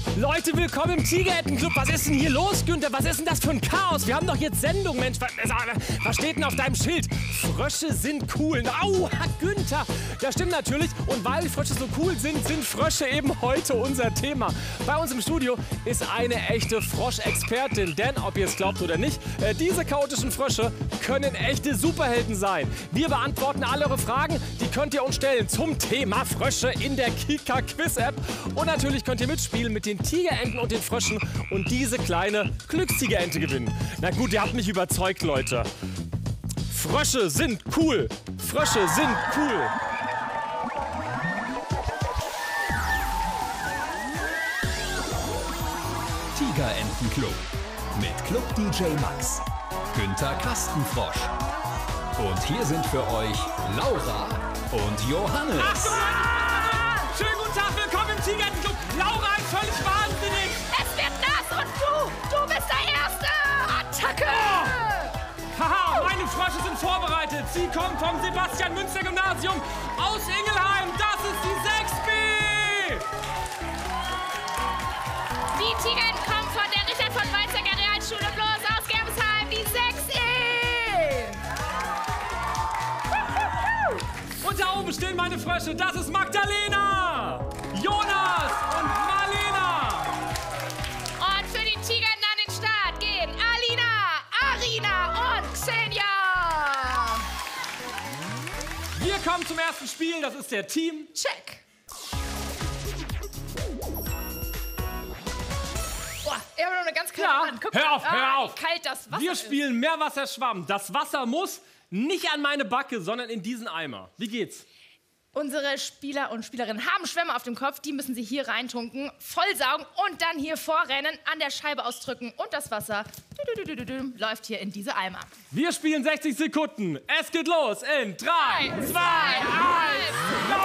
Leute, willkommen im Tigerentenclub. Was ist denn hier los, Günther? Was ist denn das für ein Chaos? Wir haben doch jetzt Sendung, Mensch. Was steht denn auf deinem Schild? Frösche sind cool. Au, Günther. Ja, stimmt natürlich. Und weil Frösche so cool sind, sind Frösche eben heute unser Thema. Bei uns im Studio ist eine echte Froschexpertin. Denn, ob ihr es glaubt oder nicht, diese chaotischen Frösche können echte Superhelden sein. Wir beantworten alle eure Fragen. Die könnt ihr uns stellen zum Thema Frösche in der Kika Quiz App. Und natürlich könnt ihr mitspielen mit den Tigerenten und den Fröschen und diese kleine Glückstigerente gewinnen. Na gut, ihr habt mich überzeugt, Leute. Frösche sind cool. Frösche sind cool. Tigerentenclub mit Club-DJ Max, Günther Kastenfrosch. Und hier sind für euch Laura und Johannes. Schönen guten Tag, willkommen im Tigerentenclub. Laura ist völlig wahnsinnig. Es wird nass und du bist der Erste. Attacke! Haha, meine Frösche sind vorbereitet. Sie kommen vom Sebastian-Münster-Gymnasium aus Ingelheim. Das ist die 6B. Die Tigerenten kommen von der Richard von Weizsäcker Realschule bloß aus Germesheim, die 6E. Und da oben stehen meine Frösche. Das ist Magdalena, Jonas und Marlena. Und für die Tigerenten an den Start gehen Alina, Arina und Xenia. Wir kommen zum ersten Spiel. Das ist der Team. Check. Boah, ich habe noch eine ganz kalte Ja, Hand. Guck hör mal. auf, hör auf. Wie kalt das Wasser Wir ist. spielen Meerwasserschwamm. Das Wasser muss nicht an meine Backe, sondern in diesen Eimer. Wie geht's? Unsere Spieler und Spielerinnen haben Schwämme auf dem Kopf, die müssen sie hier reintunken, vollsaugen und dann hier vorrennen, an der Scheibe ausdrücken und das Wasser läuft hier in diese Eimer. Wir spielen 60 Sekunden. Es geht los in 3, 2, 1, go!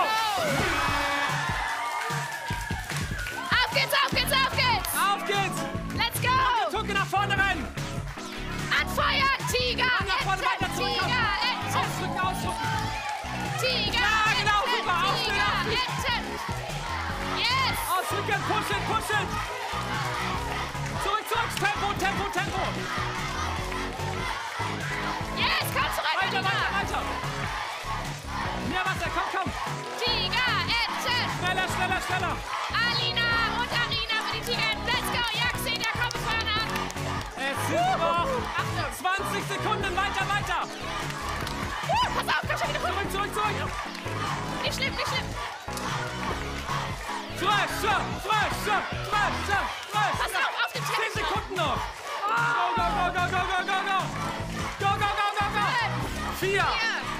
Auf geht's, auf geht's, auf geht's! Auf geht's! Let's go! Tunke nach vorne rennen! An Feuer, Tiger! Nach vorne, weiter zurück! Tiger! Ausdrücken, ausdrücken! Tiger! Ja, genau, super! Tiger! Ausdrücken! Yes! Ausdrücken, pushen, pushen! Zurück, zurück! Tempo, Tempo, Tempo! Yes, komm zurück, Weiter, Tiger! weiter, weiter! Mehr Wasser, komm, komm! Tiger, Schneller, schneller, schneller! Alina und Arina für die Tiger. Let's go! Ja, Xenia, komm vorne an! Es sind noch Achtung! 20 Sekunden, weiter, weiter! Pass auf, komm schon wieder vor! Zurück, zurück, zurück! Nicht schlimm, nicht schlimm! Frösche, Frösche, Frösche, Frösche! Pass auf den 10 Teppich! Sekunden noch! Go, go, go, go, go, go, go, go! Go, go, go, go, go! 4, 3,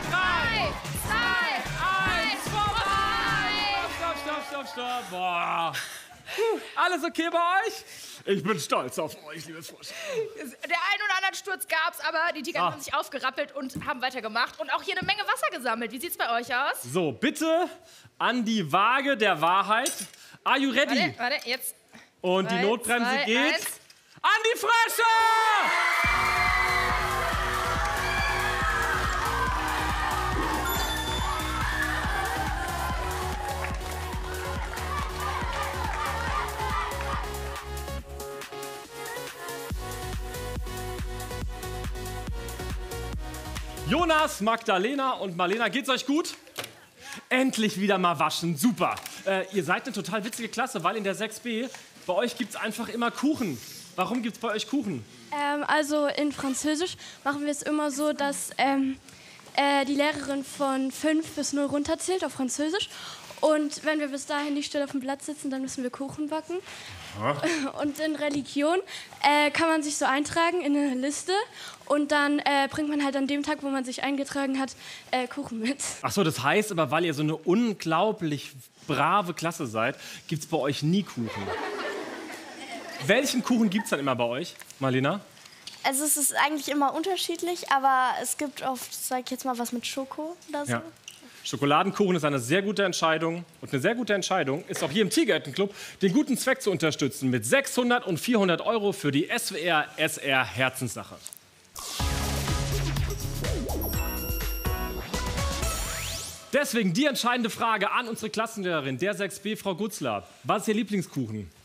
1, vorbei! Stopp, stopp! Boah! Alles okay bei euch? Ich bin stolz auf euch, liebes Frösche. Der ein oder andere Sturz gab's, aber die Tiger haben sich aufgerappelt und haben weitergemacht und auch hier eine Menge Wasser gesammelt. Wie sieht's bei euch aus? So, bitte an die Waage der Wahrheit. Are you ready? Warte, jetzt. Und die 3, Notbremse 2, geht 1. an die Frösche! Jonas, Magdalena und Marlena, geht's euch gut? Endlich wieder mal waschen, super. Ihr seid eine total witzige Klasse, weil in der 6B, bei euch gibt's einfach immer Kuchen. Warum gibt's bei euch Kuchen? Also in Französisch machen wir es immer so, dass die Lehrerin von 5 bis 0 runterzählt auf Französisch. Und wenn wir bis dahin nicht still auf dem Platz sitzen, dann müssen wir Kuchen backen. Und in Religion kann man sich so eintragen in eine Liste und dann bringt man halt an dem Tag, wo man sich eingetragen hat, Kuchen mit. Ach so, das heißt aber, weil ihr so eine unglaublich brave Klasse seid, gibt's bei euch nie Kuchen. Welchen Kuchen gibt's dann immer bei euch, Marlena? Also es ist eigentlich immer unterschiedlich, aber es gibt oft, sag ich jetzt mal, was mit Schoko oder so. Ja. Schokoladenkuchen ist eine sehr gute Entscheidung. Und eine sehr gute Entscheidung ist auch hier im Tigerentenclub, den guten Zweck zu unterstützen mit 600 und 400 € für die SWR-SR Herzenssache. Deswegen die entscheidende Frage an unsere Klassenlehrerin, der 6B, Frau Gutzler. Was ist Ihr Lieblingskuchen?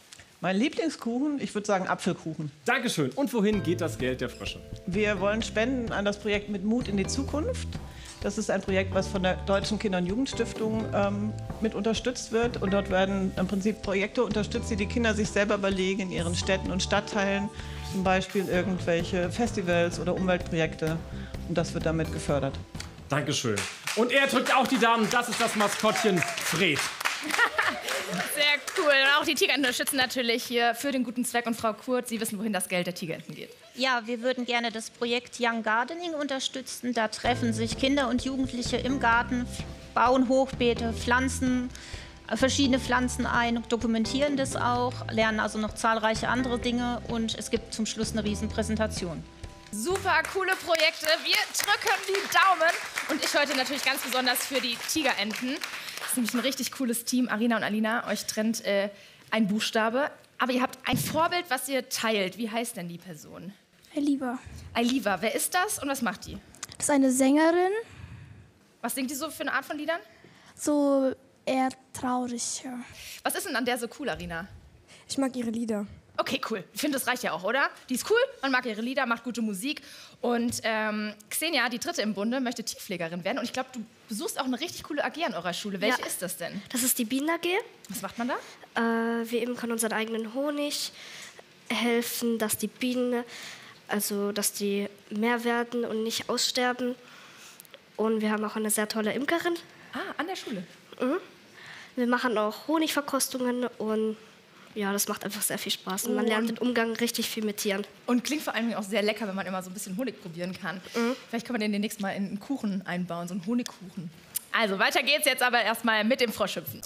Mein Lieblingskuchen, ich würde sagen Apfelkuchen. Dankeschön. Und wohin geht das Geld der Frösche? Wir wollen spenden an das Projekt Mit Mut in die Zukunft. Das ist ein Projekt, was von der Deutschen Kinder- und Jugendstiftung mit unterstützt wird. Und dort werden im Prinzip Projekte unterstützt, die die Kinder sich selber überlegen in ihren Städten und Stadtteilen. Zum Beispiel irgendwelche Festivals oder Umweltprojekte. Und das wird damit gefördert. Dankeschön. Und er drückt auch die Daumen. Das ist das Maskottchen Fred. Sehr cool. Und auch die Tigerenten unterstützen natürlich hier für den guten Zweck. Und Frau Kurt, Sie wissen, wohin das Geld der Tigerenten geht. Ja, wir würden gerne das Projekt Young Gardening unterstützen. Da treffen sich Kinder und Jugendliche im Garten, bauen Hochbeete, pflanzen verschiedene Pflanzen ein, dokumentieren das auch, lernen also noch zahlreiche andere Dinge und es gibt zum Schluss eine Riesenpräsentation. Super coole Projekte. Wir drücken die Daumen. Und ich heute natürlich ganz besonders für die Tigerenten. Das ist nämlich ein richtig cooles Team. Arina und Alina, euch trennt ein Buchstabe. Aber ihr habt ein Vorbild, was ihr teilt. Wie heißt denn die Person? Ailiva. Ailiva, wer ist das und was macht die? Das ist eine Sängerin. Was singt die so für eine Art von Liedern? So eher traurig, ja. Was ist denn an der so cool, Arina? Ich mag ihre Lieder. Okay, cool. Ich finde, das reicht ja auch, oder? Die ist cool, man mag ihre Lieder, macht gute Musik. Und Xenia, die dritte im Bunde, möchte Tiefflegerin werden. Und ich glaube, du besuchst auch eine richtig coole AG an eurer Schule. Welche ist das denn? Das ist die Bienen-AG. Was macht man da? Wir eben können unseren eigenen Honig helfen, dass die Bienen, also dass die mehr werden und nicht aussterben. Und wir haben auch eine sehr tolle Imkerin. Ah, an der Schule? Mhm. Wir machen auch Honigverkostungen und ja, das macht einfach sehr viel Spaß. Und man lernt den Umgang richtig viel mit Tieren. Und klingt vor allem auch sehr lecker, wenn man immer so ein bisschen Honig probieren kann. Vielleicht kann man den demnächst mal in einen Kuchen einbauen, so einen Honigkuchen. Also, weiter geht's jetzt aber erstmal mit dem Froschhüpfen.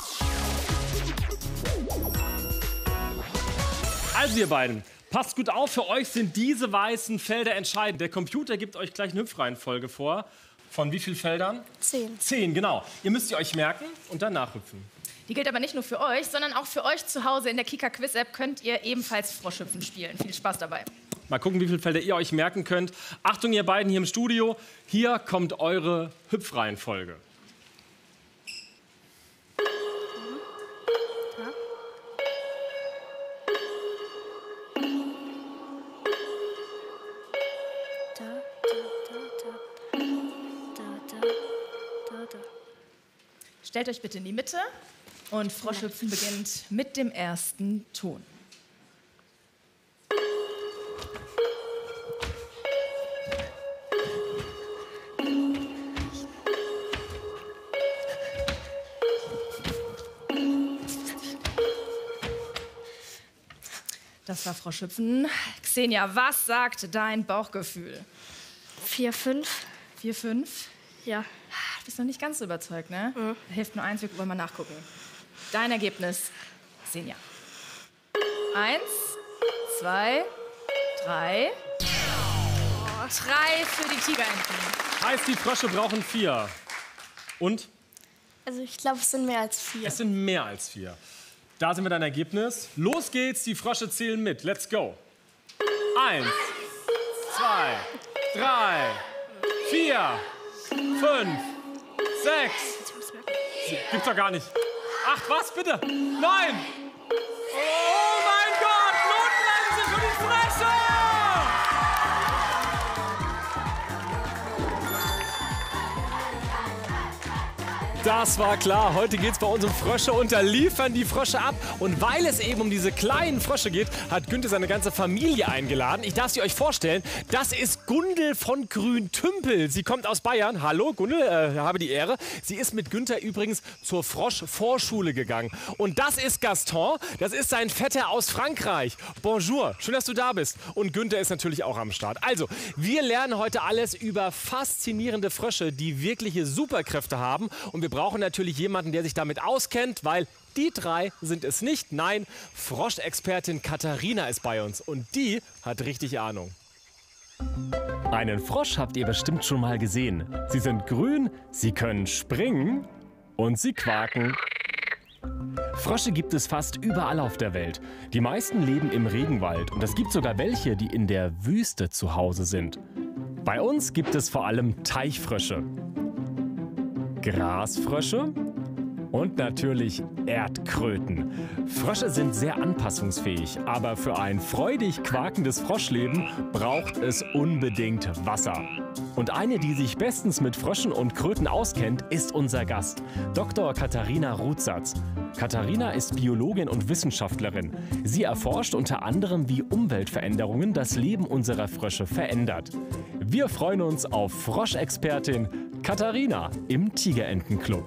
Also ihr beiden, passt gut auf, für euch sind diese weißen Felder entscheidend. Der Computer gibt euch gleich eine Hüpfreihenfolge vor. Von wie vielen Feldern? 10. 10, genau. Ihr müsst sie euch merken und dann nachhüpfen. Die gilt aber nicht nur für euch, sondern auch für euch zu Hause in der Kika Quiz App könnt ihr ebenfalls Froschhüpfen spielen. Viel Spaß dabei. Mal gucken, wie viele Felder ihr euch merken könnt. Achtung, ihr beiden hier im Studio, hier kommt eure Hüpfreihenfolge. Stellt euch bitte in die Mitte und Froschhüpfen beginnt mit dem ersten Ton. Das war Froschhüpfen. Xenia, was sagt dein Bauchgefühl? 4, 5. 4, 5? Ja. Du bist noch nicht ganz so überzeugt, ne? Da hilft nur eins, wir wollen mal nachgucken. Dein Ergebnis, Xenia. 1, 2, 3. 3 für die Tigerenten. Heißt, die Frösche brauchen 4. Und? Also ich glaube, es sind mehr als 4. Es sind mehr als 4. Da sind wir dein Ergebnis. Los geht's, die Frösche zählen mit. Let's go. 1, 2, 3, 4, 5, 6. Gibt's doch gar nicht. 8, was bitte? 9. Oh mein Gott, Notbremse für die Frösche! Das war klar. Heute geht's bei uns um Frösche und da liefern die Frösche ab. Und weil es eben um diese kleinen Frösche geht, hat Günther seine ganze Familie eingeladen. Ich darf sie euch vorstellen. Das ist Gundel von Grüntümpel. Sie kommt aus Bayern. Hallo Gundel, habe die Ehre. Sie ist mit Günther übrigens zur Froschvorschule gegangen. Und das ist Gaston. Das ist sein Vetter aus Frankreich. Bonjour, schön, dass du da bist. Und Günther ist natürlich auch am Start. Also, wir lernen heute alles über faszinierende Frösche, die wirkliche Superkräfte haben. Und wir brauchen natürlich jemanden, der sich damit auskennt, weil die 3 sind es nicht. Nein, Froschexpertin Katharina ist bei uns und die hat richtig Ahnung. Einen Frosch habt ihr bestimmt schon mal gesehen. Sie sind grün, sie können springen und sie quaken. Frösche gibt es fast überall auf der Welt. Die meisten leben im Regenwald und es gibt sogar welche, die in der Wüste zu Hause sind. Bei uns gibt es vor allem Teichfrösche, Grasfrösche Und natürlich Erdkröten. Frösche sind sehr anpassungsfähig, aber für ein freudig quakendes Froschleben braucht es unbedingt Wasser. Und eine, die sich bestens mit Fröschen und Kröten auskennt, ist unser Gast, Dr. Katharina Rutsatz. Katharina ist Biologin und Wissenschaftlerin. Sie erforscht unter anderem, wie Umweltveränderungen das Leben unserer Frösche verändert. Wir freuen uns auf Froschexpertin Katharina im Tigerentenclub.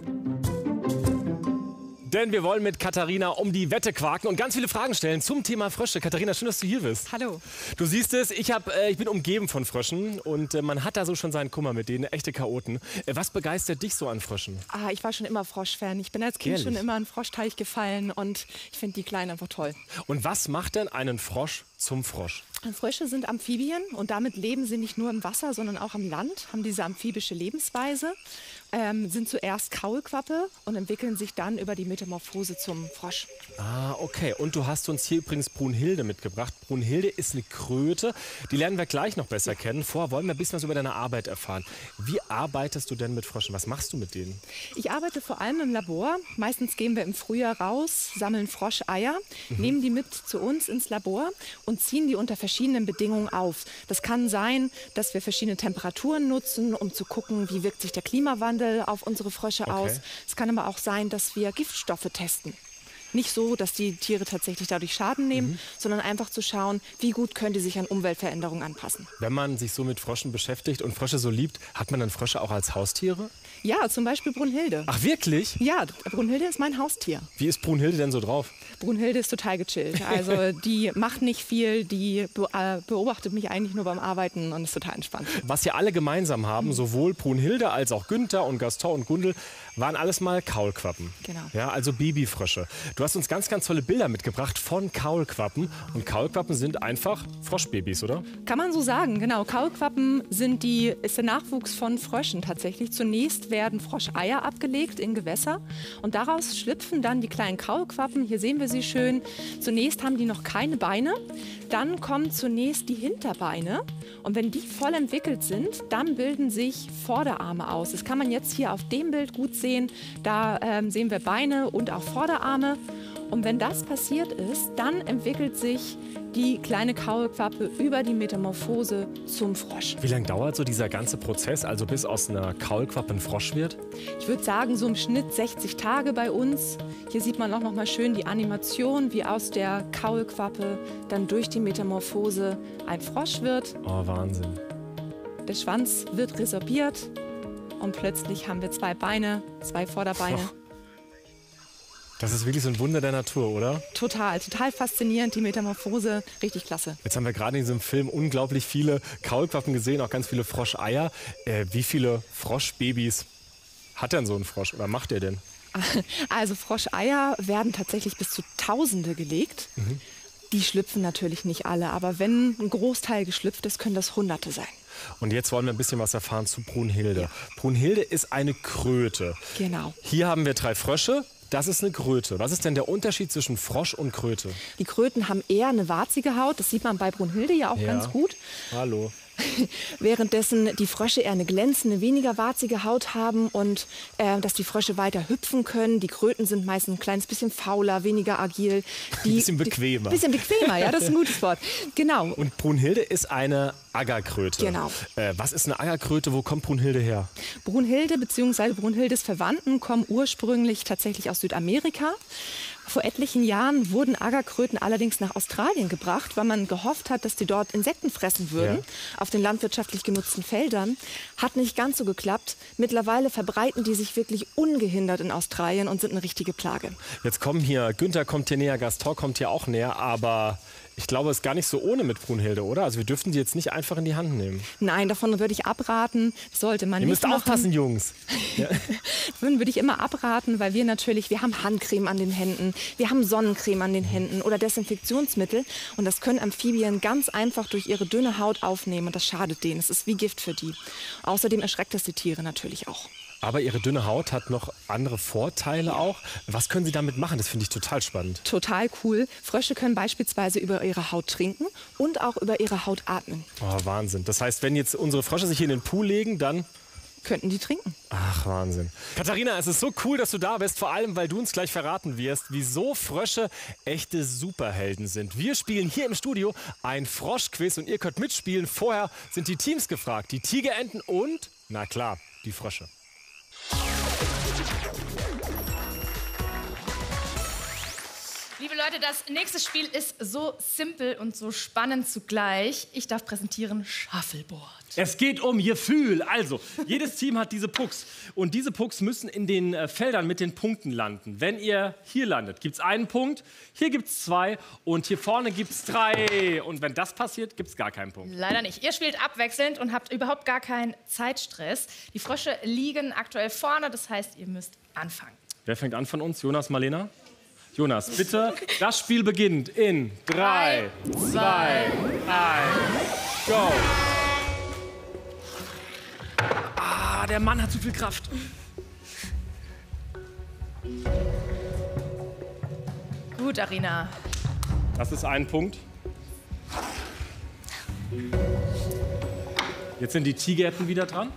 Denn wir wollen mit Katharina um die Wette quaken und ganz viele Fragen stellen zum Thema Frösche. Katharina, schön, dass du hier bist. Hallo. Du siehst es, ich bin umgeben von Fröschen und man hat da so schon seinen Kummer mit denen, echte Chaoten. Was begeistert dich so an Fröschen? Ich war schon immer Froschfan. Ich bin als Kind Ehrlich? schon immer in Froschteich gefallen und ich finde die Kleinen einfach toll. Und was macht denn einen Frosch zum Frosch? Frösche sind Amphibien und damit leben sie nicht nur im Wasser, sondern auch am Land, haben diese amphibische Lebensweise, sind zuerst Kaulquappe und entwickeln sich dann über die Metamorphose zum Frosch. Ah, okay. Und du hast uns hier übrigens Brunhilde mitgebracht. Brunhilde ist eine Kröte, die lernen wir gleich noch besser kennen. Vorher wollen wir ein bisschen was über deine Arbeit erfahren. Wie arbeitest du denn mit Fröschen? Was machst du mit denen? Ich arbeite vor allem im Labor. Meistens gehen wir im Frühjahr raus, sammeln Froscheier, nehmen die mit zu uns ins Labor und ziehen die unter verschiedenen Bedingungen auf. Das kann sein, dass wir verschiedene Temperaturen nutzen, um zu gucken, wie wirkt sich der Klimawandel auf unsere Frösche aus. Es kann aber auch sein, dass wir Giftstoffe testen. Nicht so, dass die Tiere tatsächlich dadurch Schaden nehmen, sondern einfach zu schauen, wie gut können die sich an Umweltveränderungen anpassen. Wenn man sich so mit Fröschen beschäftigt und Frösche so liebt, hat man dann Frösche auch als Haustiere? Ja, zum Beispiel Brunhilde. Ach, wirklich? Ja, Brunhilde ist mein Haustier. Wie ist Brunhilde denn so drauf? Brunhilde ist total gechillt. Also die macht nicht viel, die beobachtet mich eigentlich nur beim Arbeiten und ist total entspannt. Was ja alle gemeinsam haben, sowohl Brunhilde als auch Günther und Gaston und Gundel, waren alles mal Kaulquappen. Genau. Ja, also Babyfrösche. Du hast uns ganz, ganz tolle Bilder mitgebracht von Kaulquappen. Und Kaulquappen sind einfach Froschbabys, oder? Kann man so sagen, genau. Kaulquappen ist der Nachwuchs von Fröschen tatsächlich. Zunächst werden Froscheier abgelegt in Gewässer und daraus schlüpfen dann die kleinen Kaulquappen. Hier sehen wir sie schön. Zunächst haben die noch keine Beine, dann kommen zunächst die Hinterbeine und wenn die voll entwickelt sind, dann bilden sich Vorderarme aus. Das kann man jetzt hier auf dem Bild gut sehen. Da sehen wir Beine und auch Vorderarme. Und wenn das passiert ist, dann entwickelt sich die kleine Kaulquappe über die Metamorphose zum Frosch. Wie lange dauert so dieser ganze Prozess, also bis aus einer Kaulquappe ein Frosch wird? Ich würde sagen, so im Schnitt 60 Tage bei uns. Hier sieht man auch noch mal schön die Animation, wie aus der Kaulquappe dann durch die Metamorphose ein Frosch wird. Oh, Wahnsinn. Der Schwanz wird resorbiert und plötzlich haben wir 2 Beine, 2 Vorderbeine. Das ist wirklich so ein Wunder der Natur, oder? Total faszinierend, die Metamorphose, richtig klasse. Jetzt haben wir gerade in diesem Film unglaublich viele Kaulquappen gesehen, auch ganz viele Froscheier. Wie viele Froschbabys hat denn so ein Frosch oder macht er denn? Also Froscheier werden tatsächlich bis zu Tausende gelegt. Die schlüpfen natürlich nicht alle, aber wenn ein Großteil geschlüpft ist, können das Hunderte sein. Und jetzt wollen wir ein bisschen was erfahren zu Brunhilde. Ja. Brunhilde ist eine Kröte. Genau. Hier haben wir 3 Frösche. Das ist eine Kröte. Was ist denn der Unterschied zwischen Frosch und Kröte? Die Kröten haben eher eine warzige Haut. Das sieht man bei Brunhilde ja auch ganz gut. Hallo. Währenddessen die Frösche eher eine glänzende, weniger warzige Haut haben und dass die Frösche weiter hüpfen können. Die Kröten sind meistens ein kleines bisschen fauler, weniger agil. Ein bisschen bequemer. Ein bisschen bequemer, ja, das ist ein gutes Wort. Genau. Und Brunhilde ist eine Aggerkröte. Genau. Was ist eine Aggerkröte? Wo kommt Brunhilde her? Brunhilde bzw. Brunhildes Verwandten kommen ursprünglich tatsächlich aus Südamerika. Vor etlichen Jahren wurden Aggerkröten allerdings nach Australien gebracht, weil man gehofft hat, dass die dort Insekten fressen würden auf den landwirtschaftlich genutzten Feldern. Hat nicht ganz so geklappt. Mittlerweile verbreiten die sich wirklich ungehindert in Australien und sind eine richtige Plage. Jetzt kommen hier, Günther kommt hier näher, Gaston kommt hier auch näher, aber ich glaube, es ist gar nicht so ohne mit Brunhilde, oder? Also wir dürften die jetzt nicht einfach in die Hand nehmen. Nein, davon würde ich abraten. Das sollte man nicht machen. Ihr müsst aufpassen, Jungs. Ja. Davon würde ich immer abraten, weil wir haben Handcreme an den Händen, wir haben Sonnencreme an den Händen oder Desinfektionsmittel. Und das können Amphibien ganz einfach durch ihre dünne Haut aufnehmen und das schadet denen. Es ist wie Gift für die. Außerdem erschreckt es die Tiere natürlich auch. Aber ihre dünne Haut hat noch andere Vorteile auch. Was können Sie damit machen? Das finde ich total spannend. Total cool. Frösche können beispielsweise über ihre Haut trinken und auch über ihre Haut atmen. Oh, Wahnsinn. Das heißt, wenn jetzt unsere Frösche sich hier in den Pool legen, dann könnten die trinken. Ach, Wahnsinn. Katharina, es ist so cool, dass du da bist, vor allem, weil du uns gleich verraten wirst, wieso Frösche echte Superhelden sind. Wir spielen hier im Studio ein Froschquiz und ihr könnt mitspielen. Vorher sind die Teams gefragt, die Tigerenten und, na klar, die Frösche. Liebe Leute, das nächste Spiel ist so simpel und so spannend zugleich. Ich darf präsentieren Shuffleboard. Es geht um Gefühl. Also, jedes Team hat diese Pucks. Und diese Pucks müssen in den Feldern mit den Punkten landen. Wenn ihr hier landet, gibt es einen Punkt, hier gibt es 2 und hier vorne gibt es 3. Und wenn das passiert, gibt es gar keinen Punkt. Leider nicht. Ihr spielt abwechselnd und habt überhaupt gar keinen Zeitstress. Die Frösche liegen aktuell vorne, das heißt, ihr müsst anfangen. Wer fängt an von uns? Jonas, Marlena? Jonas, bitte. Das Spiel beginnt in 3, 2, 1, go. Ah, der Mann hat zu viel Kraft. Gut, Arina. Das ist ein Punkt. Jetzt sind die Tigerenten wieder dran.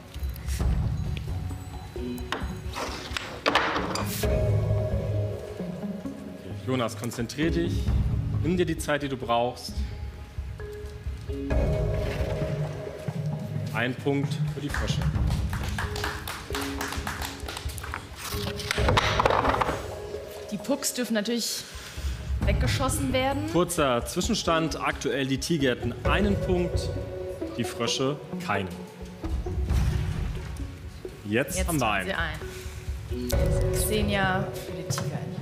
Jonas, konzentrier dich. Nimm dir die Zeit, die du brauchst. Ein Punkt für die Frösche. Die Pucks dürfen natürlich weggeschossen werden. Kurzer Zwischenstand. Aktuell die Tigerenten einen Punkt, die Frösche keinen. Jetzt haben wir einen. Sie ein. Xenia für die Tigerenten.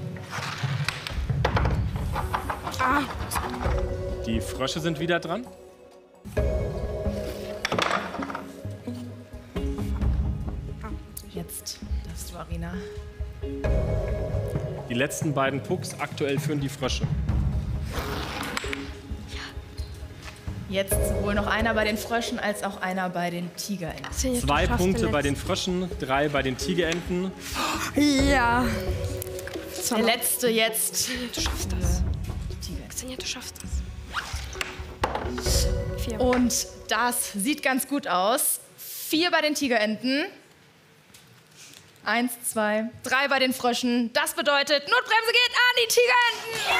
Die Frösche sind wieder dran. Jetzt darfst du, Arina. Die letzten beiden Pucks, aktuell führen die Frösche. Jetzt sowohl noch einer bei den Fröschen als auch einer bei den Tigerenten. 2 Punkte bei den Fröschen, 3 bei den Tigerenten. Ja. Der letzte jetzt. Du schaffst das. Xenia, du schaffst das. 4. Und das sieht ganz gut aus. 4 bei den Tigerenten. 1, 2, 3 bei den Fröschen. Das bedeutet, Notbremse geht an die Tigerenten.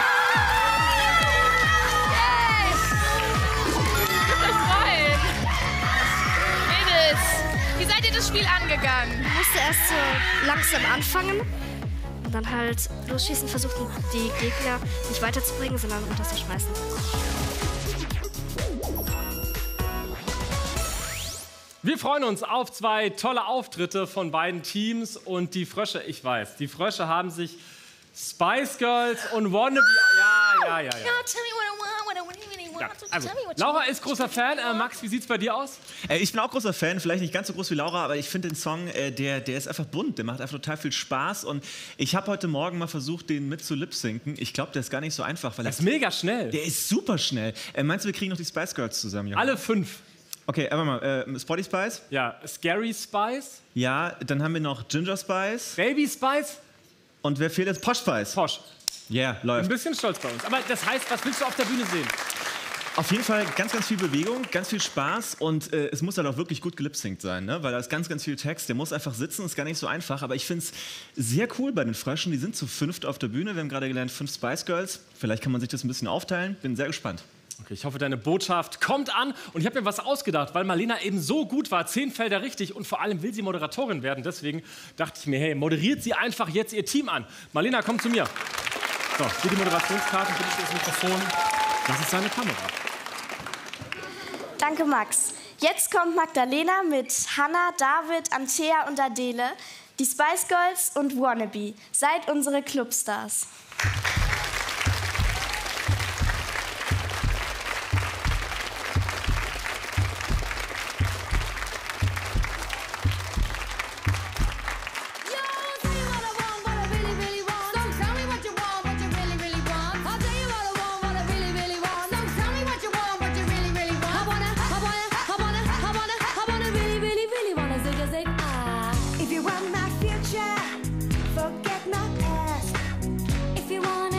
Yay! Dürft euch freuen. Mädels, wie seid ihr das Spiel angegangen? Ich musste erst so langsam anfangen und dann halt losschießen, versuchen die Gegner nicht weiterzubringen, sondern runterzuschmeißen. Wir freuen uns auf 2 tolle Auftritte von beiden Teams und die Frösche, ich weiß, die Frösche haben sich Spice Girls und Wannabe... Ja. Also, Laura ist großer Fan. Max, wie sieht's bei dir aus? Ich bin auch großer Fan, vielleicht nicht ganz so groß wie Laura, aber ich finde den Song, der ist einfach bunt, der macht einfach total viel Spaß und ich habe heute Morgen mal versucht, den mit zu lip-sinken. Ich glaube, der ist gar nicht so einfach, weil der ist mega schnell. Der ist super schnell. Meinst du, wir kriegen noch die Spice Girls zusammen? Johann? Alle 5. Okay, einfach mal. Spotty Spice? Ja, Scary Spice. Ja, dann haben wir noch Ginger Spice. Baby Spice. Und wer fehlt jetzt? Posh Spice. Posh. Ja, yeah, läuft. Ein bisschen stolz bei uns. Aber das heißt, was willst du auf der Bühne sehen? Auf jeden Fall ganz, ganz viel Bewegung, ganz viel Spaß und es muss halt auch wirklich gut gelipsingt sein, ne? Weil da ist ganz, ganz viel Text. Der muss einfach sitzen, ist gar nicht so einfach. Aber ich finde es sehr cool bei den Fröschen. Die sind zu 5 auf der Bühne. Wir haben gerade gelernt, 5 Spice Girls. Vielleicht kann man sich das ein bisschen aufteilen. Bin sehr gespannt. Okay, ich hoffe, deine Botschaft kommt an. Und ich habe mir was ausgedacht, weil Marlena eben so gut war. 10 Felder richtig und vor allem will sie Moderatorin werden. Deswegen dachte ich mir, hey, moderiert sie einfach jetzt ihr Team an. Marlena, komm zu mir. So, hier die Moderationskarte, bitte das Mikrofon. Das ist seine Kamera. Danke, Max. Jetzt kommt Magdalena mit Hannah, David, Antea und Adele, die Spice Girls und Wannabe. Seid unsere Clubstars. If you want my future, forget my past. If you want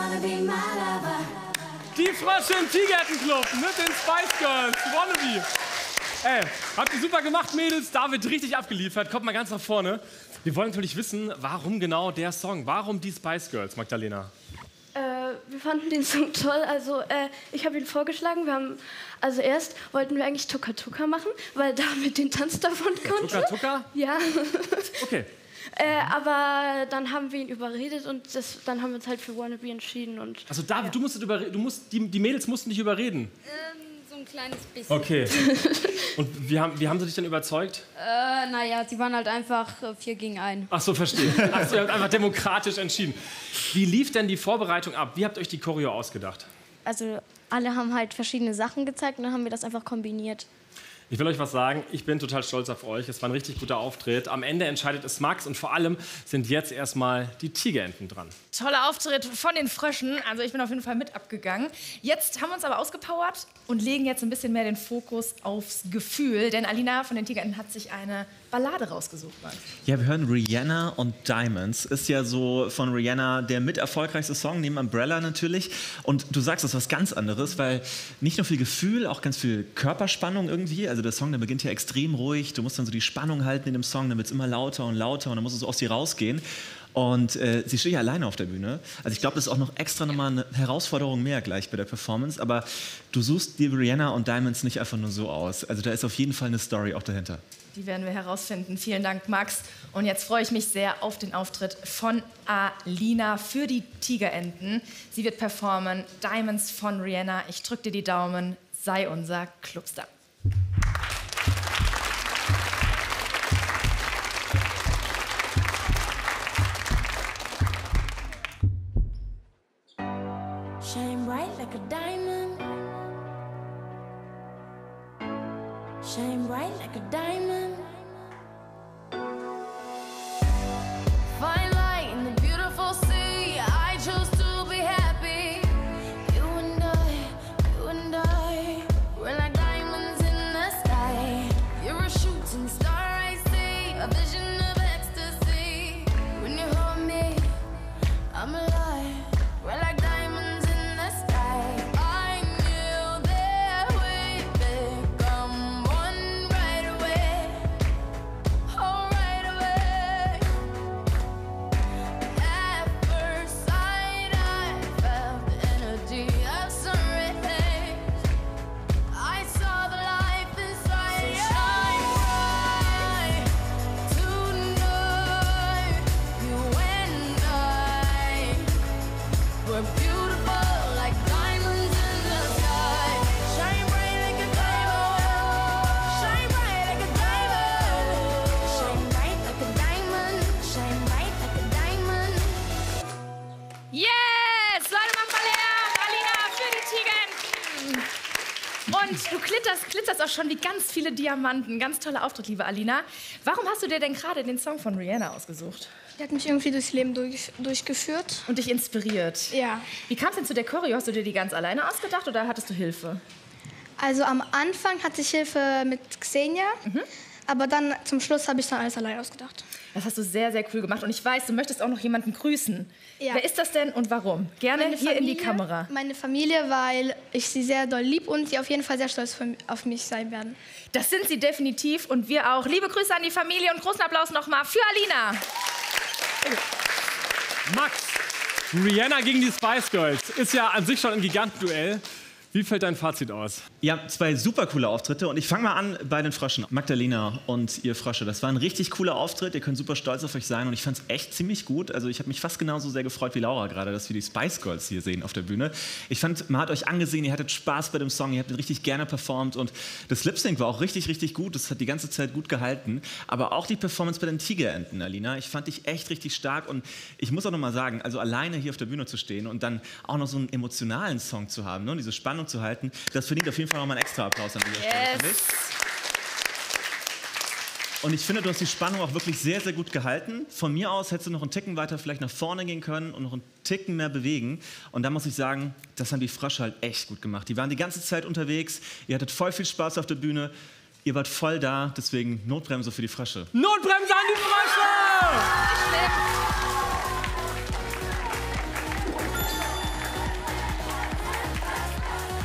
Die Frösche im Tigerentenclub mit den Spice Girls, Wannabe. Ey, habt ihr super gemacht, Mädels. David richtig abgeliefert. Kommt mal ganz nach vorne. Wir wollen natürlich wissen, warum genau der Song? Warum die Spice Girls, Magdalena? Wir fanden den Song toll. Also ich habe ihn vorgeschlagen. Erst wollten wir eigentlich Tuka Tuka machen, weil David den Tanz davon konnte. Tuka Tuka? Ja. Okay. Aber dann haben wir ihn überredet und dann haben wir uns halt für Wannabe entschieden. Und, also David, die Mädels mussten dich überreden? So ein kleines bisschen. Okay. Und wie haben sie dich denn überzeugt? Naja, sie waren halt einfach 4 gegen 1. Ach so, verstehe. Also ihr habt einfach demokratisch entschieden. Wie lief denn die Vorbereitung ab? Wie habt ihr euch die Choreo ausgedacht? Also alle haben halt verschiedene Sachen gezeigt und dann haben wir das einfach kombiniert. Ich will euch was sagen, ich bin total stolz auf euch. Es war ein richtig guter Auftritt. Am Ende entscheidet es Max und vor allem sind jetzt erstmal die Tigerenten dran. Toller Auftritt von den Fröschen. Also ich bin auf jeden Fall mit abgegangen. Jetzt haben wir uns aber ausgepowert und legen jetzt ein bisschen mehr den Fokus aufs Gefühl. Denn Alina von den Tigerenten hat sich eine Ballade rausgesucht, Max. Ja, wir hören Rihanna und Diamonds. Ist ja so von Rihanna der mit erfolgreichste Song, neben Umbrella natürlich. Und du sagst, das ist was ganz anderes, weil nicht nur viel Gefühl, auch ganz viel Körperspannung irgendwie. Also der Song, der beginnt ja extrem ruhig. Du musst dann so die Spannung halten in dem Song, dann wird es immer lauter und lauter und dann muss es so aus dir rausgehen. Und sie steht ja alleine auf der Bühne. Also ich glaube, das ist auch noch extra nochmal eine Herausforderung mehr gleich bei der Performance. Aber du suchst dir Rihanna und Diamonds nicht einfach nur so aus. Also da ist auf jeden Fall eine Story auch dahinter. Die werden wir herausfinden. Vielen Dank, Max. Und jetzt freue ich mich sehr auf den Auftritt von Alina für die Tigerenten. Sie wird performen Diamonds von Rihanna. Ich drücke dir die Daumen. Sei unser Clubstar. Shine bright like a diamond. Shine bright like a diamond. Fine light in the beautiful sea. I chose to be happy. You and I, we're like diamonds in the sky. You're a shooting star, I see, a vision of ecstasy. When you hold me, I'm alive. We're like diamonds in the sky. I knew that we'd become one right away. Oh, right away. At first sight, I felt the energy of sun rays. I saw the life inside. So shine bright tonight. You and I, we're beautiful like diamonds in the sky. Shine bright like a diamond. Shine bright like a diamond. Shine bright like a diamond. Shine bright like a diamond. Yes! Leute, macht mal Lärm! Alina für die Tigerenten. Und du glitterst auch schon wie ganz viele Diamanten. Ganz toller Auftritt, liebe Alina. Warum hast du dir denn gerade den Song von Rihanna ausgesucht? Die hat mich irgendwie durchs Leben durchgeführt. Und dich inspiriert? Ja. Wie kam es denn zu der Choreo? Hast du dir die ganz alleine ausgedacht oder hattest du Hilfe? Also am Anfang hatte ich Hilfe mit Xenia, aber dann zum Schluss habe ich dann alles allein ausgedacht. Das hast du sehr, sehr cool gemacht. Und ich weiß, du möchtest auch noch jemanden grüßen. Ja. Wer ist das denn und warum? Gerne Meine hier in die Familie. Kamera. Meine Familie, weil ich sie sehr doll lieb und sie auf jeden Fall sehr stolz auf mich sein werden. Das sind sie definitiv und wir auch. Liebe Grüße an die Familie und großen Applaus nochmal für Alina. Max, Rihanna gegen die Spice Girls ist ja an sich schon ein Gigantenduell. Wie fällt dein Fazit aus? Ja, 2 super coole Auftritte und ich fange mal an bei den Fröschen. Magdalena und ihr Frösche, das war ein richtig cooler Auftritt, ihr könnt super stolz auf euch sein und ich fand es echt ziemlich gut. Also ich habe mich fast genauso sehr gefreut wie Laura gerade, dass wir die Spice Girls hier sehen auf der Bühne. Ich fand, man hat euch angesehen, ihr hattet Spaß bei dem Song, ihr habt ihn richtig gerne performt und das Lip-Sync war auch richtig, richtig gut, das hat die ganze Zeit gut gehalten. Aber auch die Performance bei den Tigerenten, Alina, ich fand dich echt richtig stark und ich muss auch noch mal sagen, also alleine hier auf der Bühne zu stehen und dann auch noch so einen emotionalen Song zu haben, ne, diese Spannung zu halten, das verdient auf jeden Fall noch mal einen extra Applaus an dieser Stelle, finde ich. Und ich finde, du hast die Spannung auch wirklich sehr, sehr gut gehalten. Von mir aus hättest du noch einen Ticken weiter vielleicht nach vorne gehen können und noch einen Ticken mehr bewegen. Und da muss ich sagen, das haben die Frösche halt echt gut gemacht. Die waren die ganze Zeit unterwegs, ihr hattet voll viel Spaß auf der Bühne, ihr wart voll da, deswegen Notbremse für die Frösche. Notbremse an die Frösche!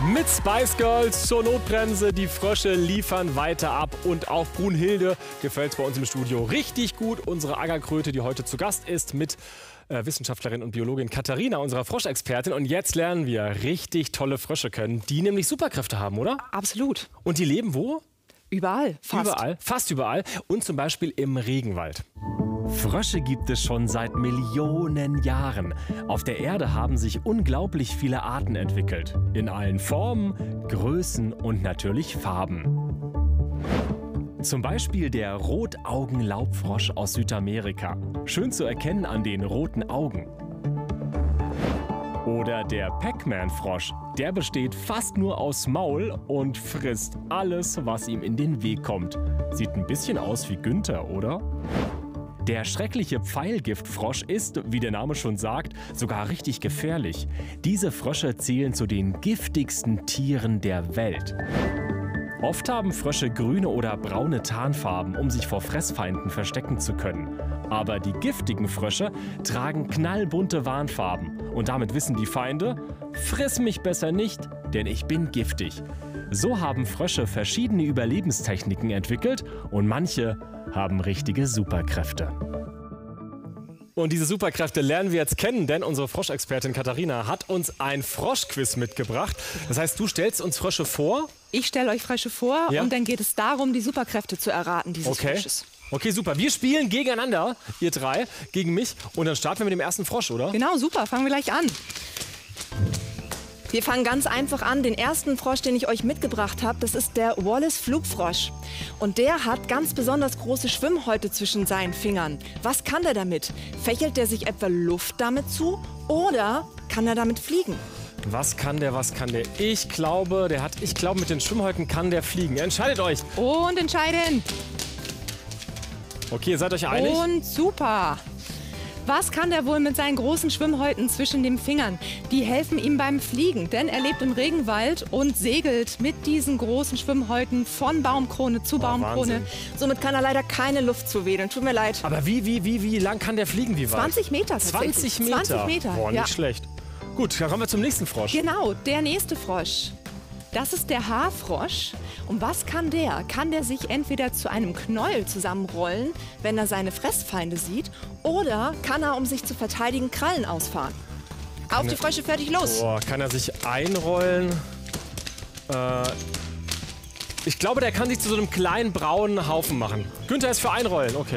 Mit Spice Girls zur Notbremse. Die Frösche liefern weiter ab. Und auch Brunhilde gefällt es bei uns im Studio richtig gut. Unsere Aggerkröte, die heute zu Gast ist, mit Wissenschaftlerin und Biologin Katharina, unserer Froschexpertin. Und jetzt lernen wir richtig tolle Frösche kennen, die nämlich Superkräfte haben, oder? Absolut. Und die leben wo? Überall, fast. Überall, fast überall. Und zum Beispiel im Regenwald. Frösche gibt es schon seit Millionen Jahren. Auf der Erde haben sich unglaublich viele Arten entwickelt. In allen Formen, Größen und natürlich Farben. Zum Beispiel der Rotaugenlaubfrosch aus Südamerika. Schön zu erkennen an den roten Augen. Oder der Pac-Man-Frosch. Der besteht fast nur aus Maul und frisst alles, was ihm in den Weg kommt. Sieht ein bisschen aus wie Günther, oder? Der schreckliche Pfeilgiftfrosch ist, wie der Name schon sagt, sogar richtig gefährlich. Diese Frösche zählen zu den giftigsten Tieren der Welt. Oft haben Frösche grüne oder braune Tarnfarben, um sich vor Fressfeinden verstecken zu können. Aber die giftigen Frösche tragen knallbunte Warnfarben. Und damit wissen die Feinde, friss mich besser nicht, denn ich bin giftig. So haben Frösche verschiedene Überlebenstechniken entwickelt und manche haben richtige Superkräfte. Und diese Superkräfte lernen wir jetzt kennen, denn unsere Froschexpertin Katharina hat uns ein Froschquiz mitgebracht. Das heißt, du stellst uns Frösche vor? Ich stelle euch Frösche vor und dann geht es darum, die Superkräfte zu erraten dieses Frosches. Okay, super. Wir spielen gegeneinander, ihr drei, gegen mich. Und dann starten wir mit dem ersten Frosch, oder? Genau, super. Fangen wir gleich an. Wir fangen ganz einfach an. Den ersten Frosch, den ich euch mitgebracht habe, das ist der Wallace-Flugfrosch. Und der hat ganz besonders große Schwimmhäute zwischen seinen Fingern. Was kann der damit? Fächelt der sich etwa Luft damit zu oder kann er damit fliegen? Was kann der, was kann der? Ich glaube, mit den Schwimmhäuten kann der fliegen. Entscheidet euch. Und entscheiden. Okay, ihr seid euch einig? Und super. Was kann der wohl mit seinen großen Schwimmhäuten zwischen den Fingern? Die helfen ihm beim Fliegen, denn er lebt im Regenwald und segelt mit diesen großen Schwimmhäuten von Baumkrone zu Baumkrone. Wahnsinn. Somit kann er leider keine Luft zuwedeln. Tut mir leid. Aber wie lang kann der fliegen? Wie weit? 20 Meter tatsächlich. 20 Meter? 20 Meter. Boah, nicht schlecht. Gut, dann kommen wir zum nächsten Frosch. Genau, der nächste Frosch. Das ist der Haarfrosch. Und was kann der? Kann der sich entweder zu einem Knäuel zusammenrollen, wenn er seine Fressfeinde sieht, oder kann er, um sich zu verteidigen, Krallen ausfahren? Auf die Frösche, fertig, los! Boah, kann er sich einrollen? Ich glaube, der kann sich zu so einem kleinen braunen Haufen machen. Günther ist für einrollen, okay.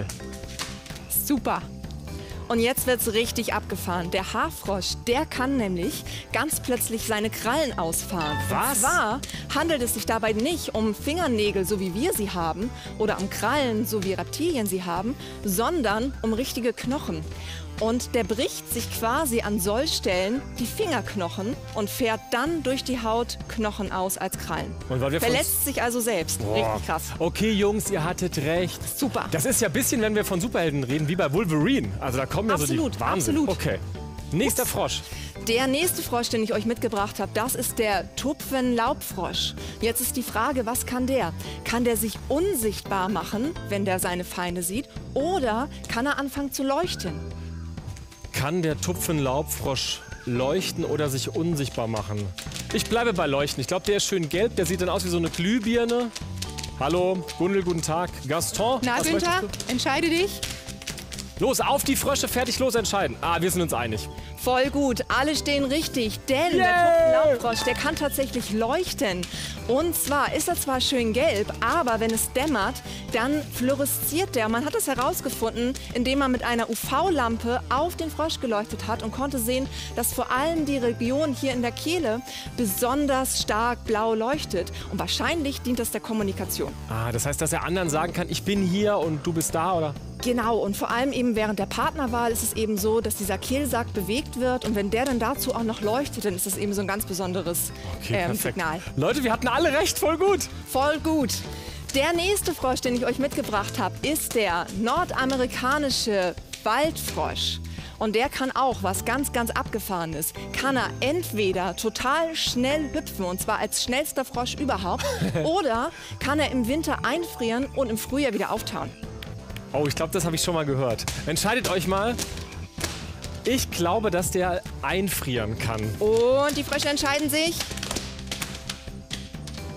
Super. Und jetzt wird's richtig abgefahren. Der Haarfrosch, der kann nämlich ganz plötzlich seine Krallen ausfahren. Was? Und zwar handelt es sich dabei nicht um Fingernägel, so wie wir sie haben, oder um Krallen, so wie Reptilien sie haben, sondern um richtige Knochen. Und der bricht sich quasi an Sollstellen die Fingerknochen und fährt dann durch die Haut Knochen aus als Krallen. Und weil wir verletzt sich also selbst. Boah. Richtig krass. Okay, Jungs, ihr hattet recht. Super. Das ist ja ein bisschen, wenn wir von Superhelden reden, wie bei Wolverine. Also da kommen ja so die Wahnsinn. Absolut. Okay. Nächster Frosch. Der nächste Frosch, den ich euch mitgebracht habe, das ist der Tupfenlaubfrosch. Jetzt ist die Frage, was kann der? Kann der sich unsichtbar machen, wenn der seine Feinde sieht? Oder kann er anfangen zu leuchten? Kann der Tupfenlaubfrosch leuchten oder sich unsichtbar machen? Ich bleibe bei leuchten. Ich glaube, der ist schön gelb. Der sieht dann aus wie so eine Glühbirne. Hallo, Gundel, guten Tag. Gaston, Na, was Günther, möchtest du? entscheide dich. Los, auf die Frösche, fertig, los, entscheiden. Ah, wir sind uns einig. Voll gut, alle stehen richtig, denn der Tupfenlaubfrosch, der kann tatsächlich leuchten. Und zwar ist er zwar schön gelb, aber wenn es dämmert, dann fluoresziert der. Man hat es herausgefunden, indem man mit einer UV-Lampe auf den Frosch geleuchtet hat und konnte sehen, dass vor allem die Region hier in der Kehle besonders stark blau leuchtet. Und wahrscheinlich dient das der Kommunikation. Ah, das heißt, dass er anderen sagen kann, ich bin hier und du bist da, oder? Genau, und vor allem eben während der Partnerwahl ist es eben so, dass dieser Kehlsack bewegt wird und wenn der dann dazu auch noch leuchtet, dann ist das eben so ein ganz besonderes Signal. Leute, wir hatten alle recht, voll gut. Voll gut. Der nächste Frosch, den ich euch mitgebracht habe, ist der nordamerikanische Waldfrosch. Und der kann auch was ganz, ganz Abgefahrenes. Kann er entweder total schnell hüpfen, und zwar als schnellster Frosch überhaupt, oder kann er im Winter einfrieren und im Frühjahr wieder auftauen. Oh, ich glaube, das habe ich schon mal gehört. Entscheidet euch mal. Ich glaube, dass der einfrieren kann. Und die Frösche entscheiden sich.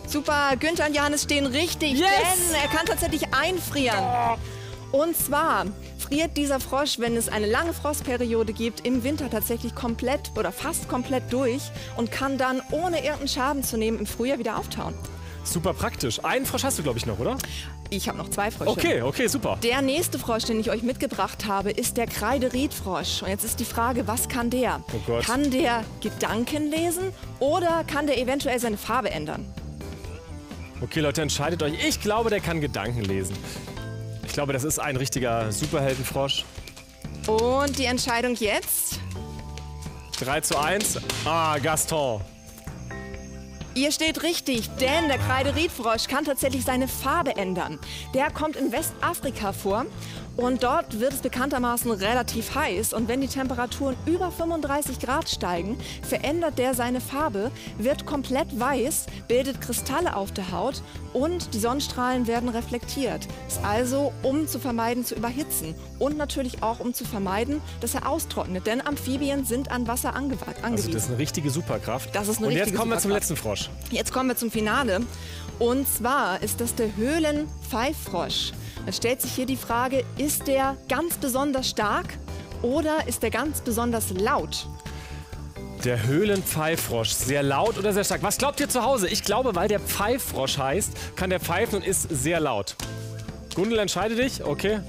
Super, Günther und Johannes stehen richtig, Yes! denn er kann tatsächlich einfrieren. Und zwar friert dieser Frosch, wenn es eine lange Frostperiode gibt, im Winter tatsächlich komplett oder fast komplett durch und kann dann, ohne irgendeinen Schaden zu nehmen, im Frühjahr wieder auftauen. Super praktisch. Einen Frosch hast du, glaube ich, noch, oder? Ich habe noch 2 Frösche. Okay, super. Der nächste Frosch, den ich euch mitgebracht habe, ist der Kreideriedfrosch. Und jetzt ist die Frage, was kann der? Oh Gott. Kann der Gedanken lesen oder kann der eventuell seine Farbe ändern? Okay, Leute, entscheidet euch. Ich glaube, der kann Gedanken lesen. Ich glaube, das ist ein richtiger Superheldenfrosch. Und die Entscheidung jetzt? 3:1. Ah, Gaston. Ihr steht richtig, denn der Kreideriedfrosch kann tatsächlich seine Farbe ändern. Der kommt in Westafrika vor und dort wird es bekanntermaßen relativ heiß. Und wenn die Temperaturen über 35 Grad steigen, verändert der seine Farbe, wird komplett weiß, bildet Kristalle auf der Haut und die Sonnenstrahlen werden reflektiert. Ist also, um zu vermeiden, zu überhitzen und natürlich auch, um zu vermeiden, dass er austrocknet. Denn Amphibien sind an Wasser angewiesen. Also das ist eine richtige Superkraft. Das ist eine Und richtige jetzt kommen wir zum Superkraft. letzten Frosch. Jetzt kommen wir zum Finale. Und zwar ist das der Höhlenpfeiffrosch. Es stellt sich hier die Frage, ist der ganz besonders stark oder ist der ganz besonders laut? Der Höhlenpfeiffrosch. Sehr laut oder sehr stark? Was glaubt ihr zu Hause? Ich glaube, weil der Pfeiffrosch heißt, kann der pfeifen und ist sehr laut. Gundel, entscheide dich. Okay.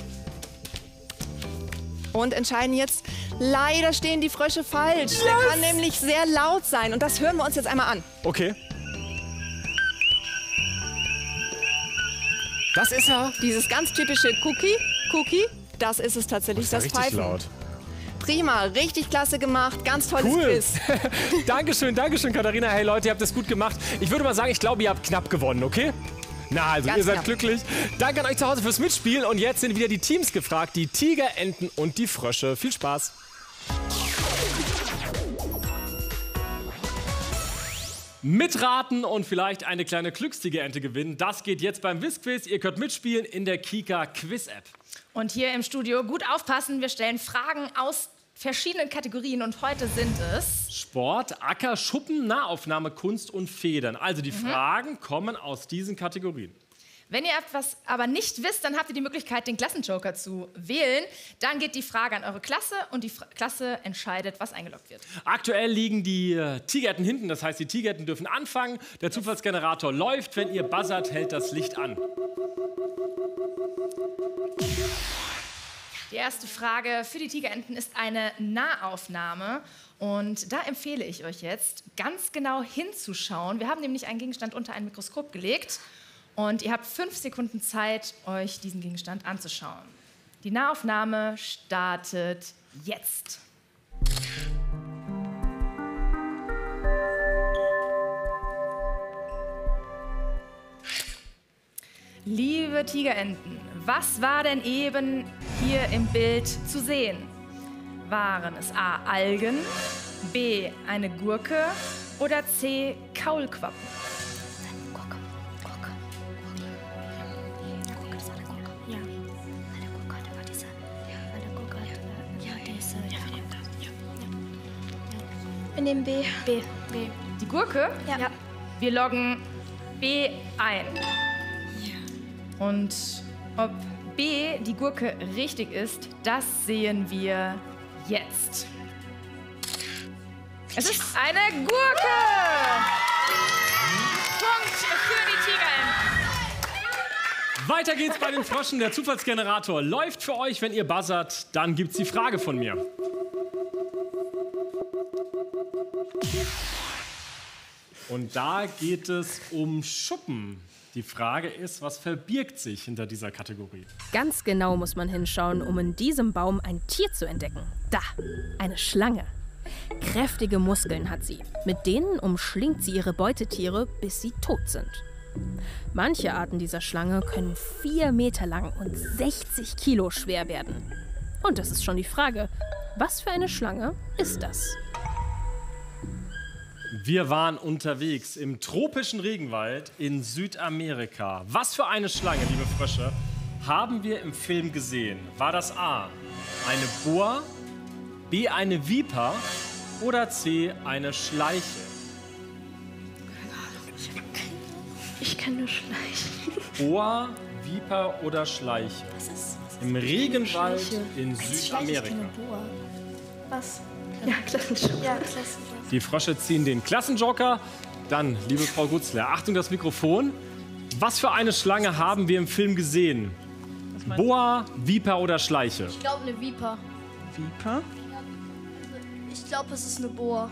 Und entscheiden jetzt, leider stehen die Frösche falsch. Der kann nämlich sehr laut sein und das hören wir uns jetzt einmal an. Okay. Das ist er. Dieses ganz typische Cookie, das ist es tatsächlich, das richtig Pfeifen. laut. Prima, richtig klasse gemacht, ganz tolles Cool. Quiz. Dankeschön, Katharina. Hey Leute, ihr habt das gut gemacht. Ich würde mal sagen, ich glaube, ihr habt knapp gewonnen, okay? Na, also Ganz ihr seid knapp. glücklich. Danke an euch zu Hause fürs Mitspielen. Und jetzt sind wieder die Teams gefragt, die Tiger, Enten und die Frösche. Viel Spaß. Mitraten und vielleicht eine kleine Glückstigerente gewinnen. Das geht jetzt beim Whiz-Quiz. Ihr könnt mitspielen in der Kika Quiz-App. Und hier im Studio gut aufpassen, wir stellen Fragen aus verschiedenen Kategorien und heute sind es... Sport, Acker, Schuppen, Nahaufnahme, Kunst und Federn. Also die Fragen kommen aus diesen Kategorien. Wenn ihr etwas aber nicht wisst, dann habt ihr die Möglichkeit, den Klassenjoker zu wählen. Dann geht die Frage an eure Klasse und die Klasse entscheidet, was eingeloggt wird. Aktuell liegen die Tigerenten hinten, das heißt, die Tigerenten dürfen anfangen. Der Zufallsgenerator läuft, wenn ihr buzzert, hält das Licht an. Die erste Frage für die Tigerenten ist eine Nahaufnahme. Und da empfehle ich euch jetzt, ganz genau hinzuschauen. Wir haben nämlich einen Gegenstand unter ein Mikroskop gelegt. Und ihr habt 5 Sekunden Zeit, euch diesen Gegenstand anzuschauen. Die Nahaufnahme startet jetzt. Liebe Tigerenten, was war denn eben hier im Bild zu sehen? Waren es A. Algen, B. eine Gurke oder C. Kaulquappen? Wir nehmen B. B. Die Gurke? Ja. Wir loggen B ein. Und ob B, die Gurke, richtig ist, das sehen wir jetzt. Es ist eine Gurke! Punkt für die Tigerenten. Weiter geht's bei den Fröschen. Der Zufallsgenerator läuft für euch. Wenn ihr buzzert, dann gibt's die Frage von mir. Und da geht es um Schuppen. Die Frage ist, was verbirgt sich hinter dieser Kategorie? Ganz genau muss man hinschauen, um in diesem Baum ein Tier zu entdecken. Da, eine Schlange. Kräftige Muskeln hat sie. Mit denen umschlingt sie ihre Beutetiere, bis sie tot sind. Manche Arten dieser Schlange können 4 Meter lang und 60 Kilo schwer werden. Und das ist schon die Frage, was für eine Schlange ist das? Wir waren unterwegs im tropischen Regenwald in Südamerika. Was für eine Schlange, liebe Frösche, haben wir im Film gesehen? War das A, eine Boa, B, eine Viper oder C, eine Schleiche? Ich kann nur schleichen. Boa, Viper oder Schleiche? Im Regenwald in Südamerika. Was? Ja, Klassenjoker. Ja, Klassenjoker. Die Frösche ziehen den Klassenjoker. Dann, liebe Frau Gutzler, Achtung, das Mikrofon. Was für eine Schlange haben wir im Film gesehen? Boa, Viper oder Schleiche? Ich glaube eine Viper. Viper? Ich glaube, es ist eine Boa.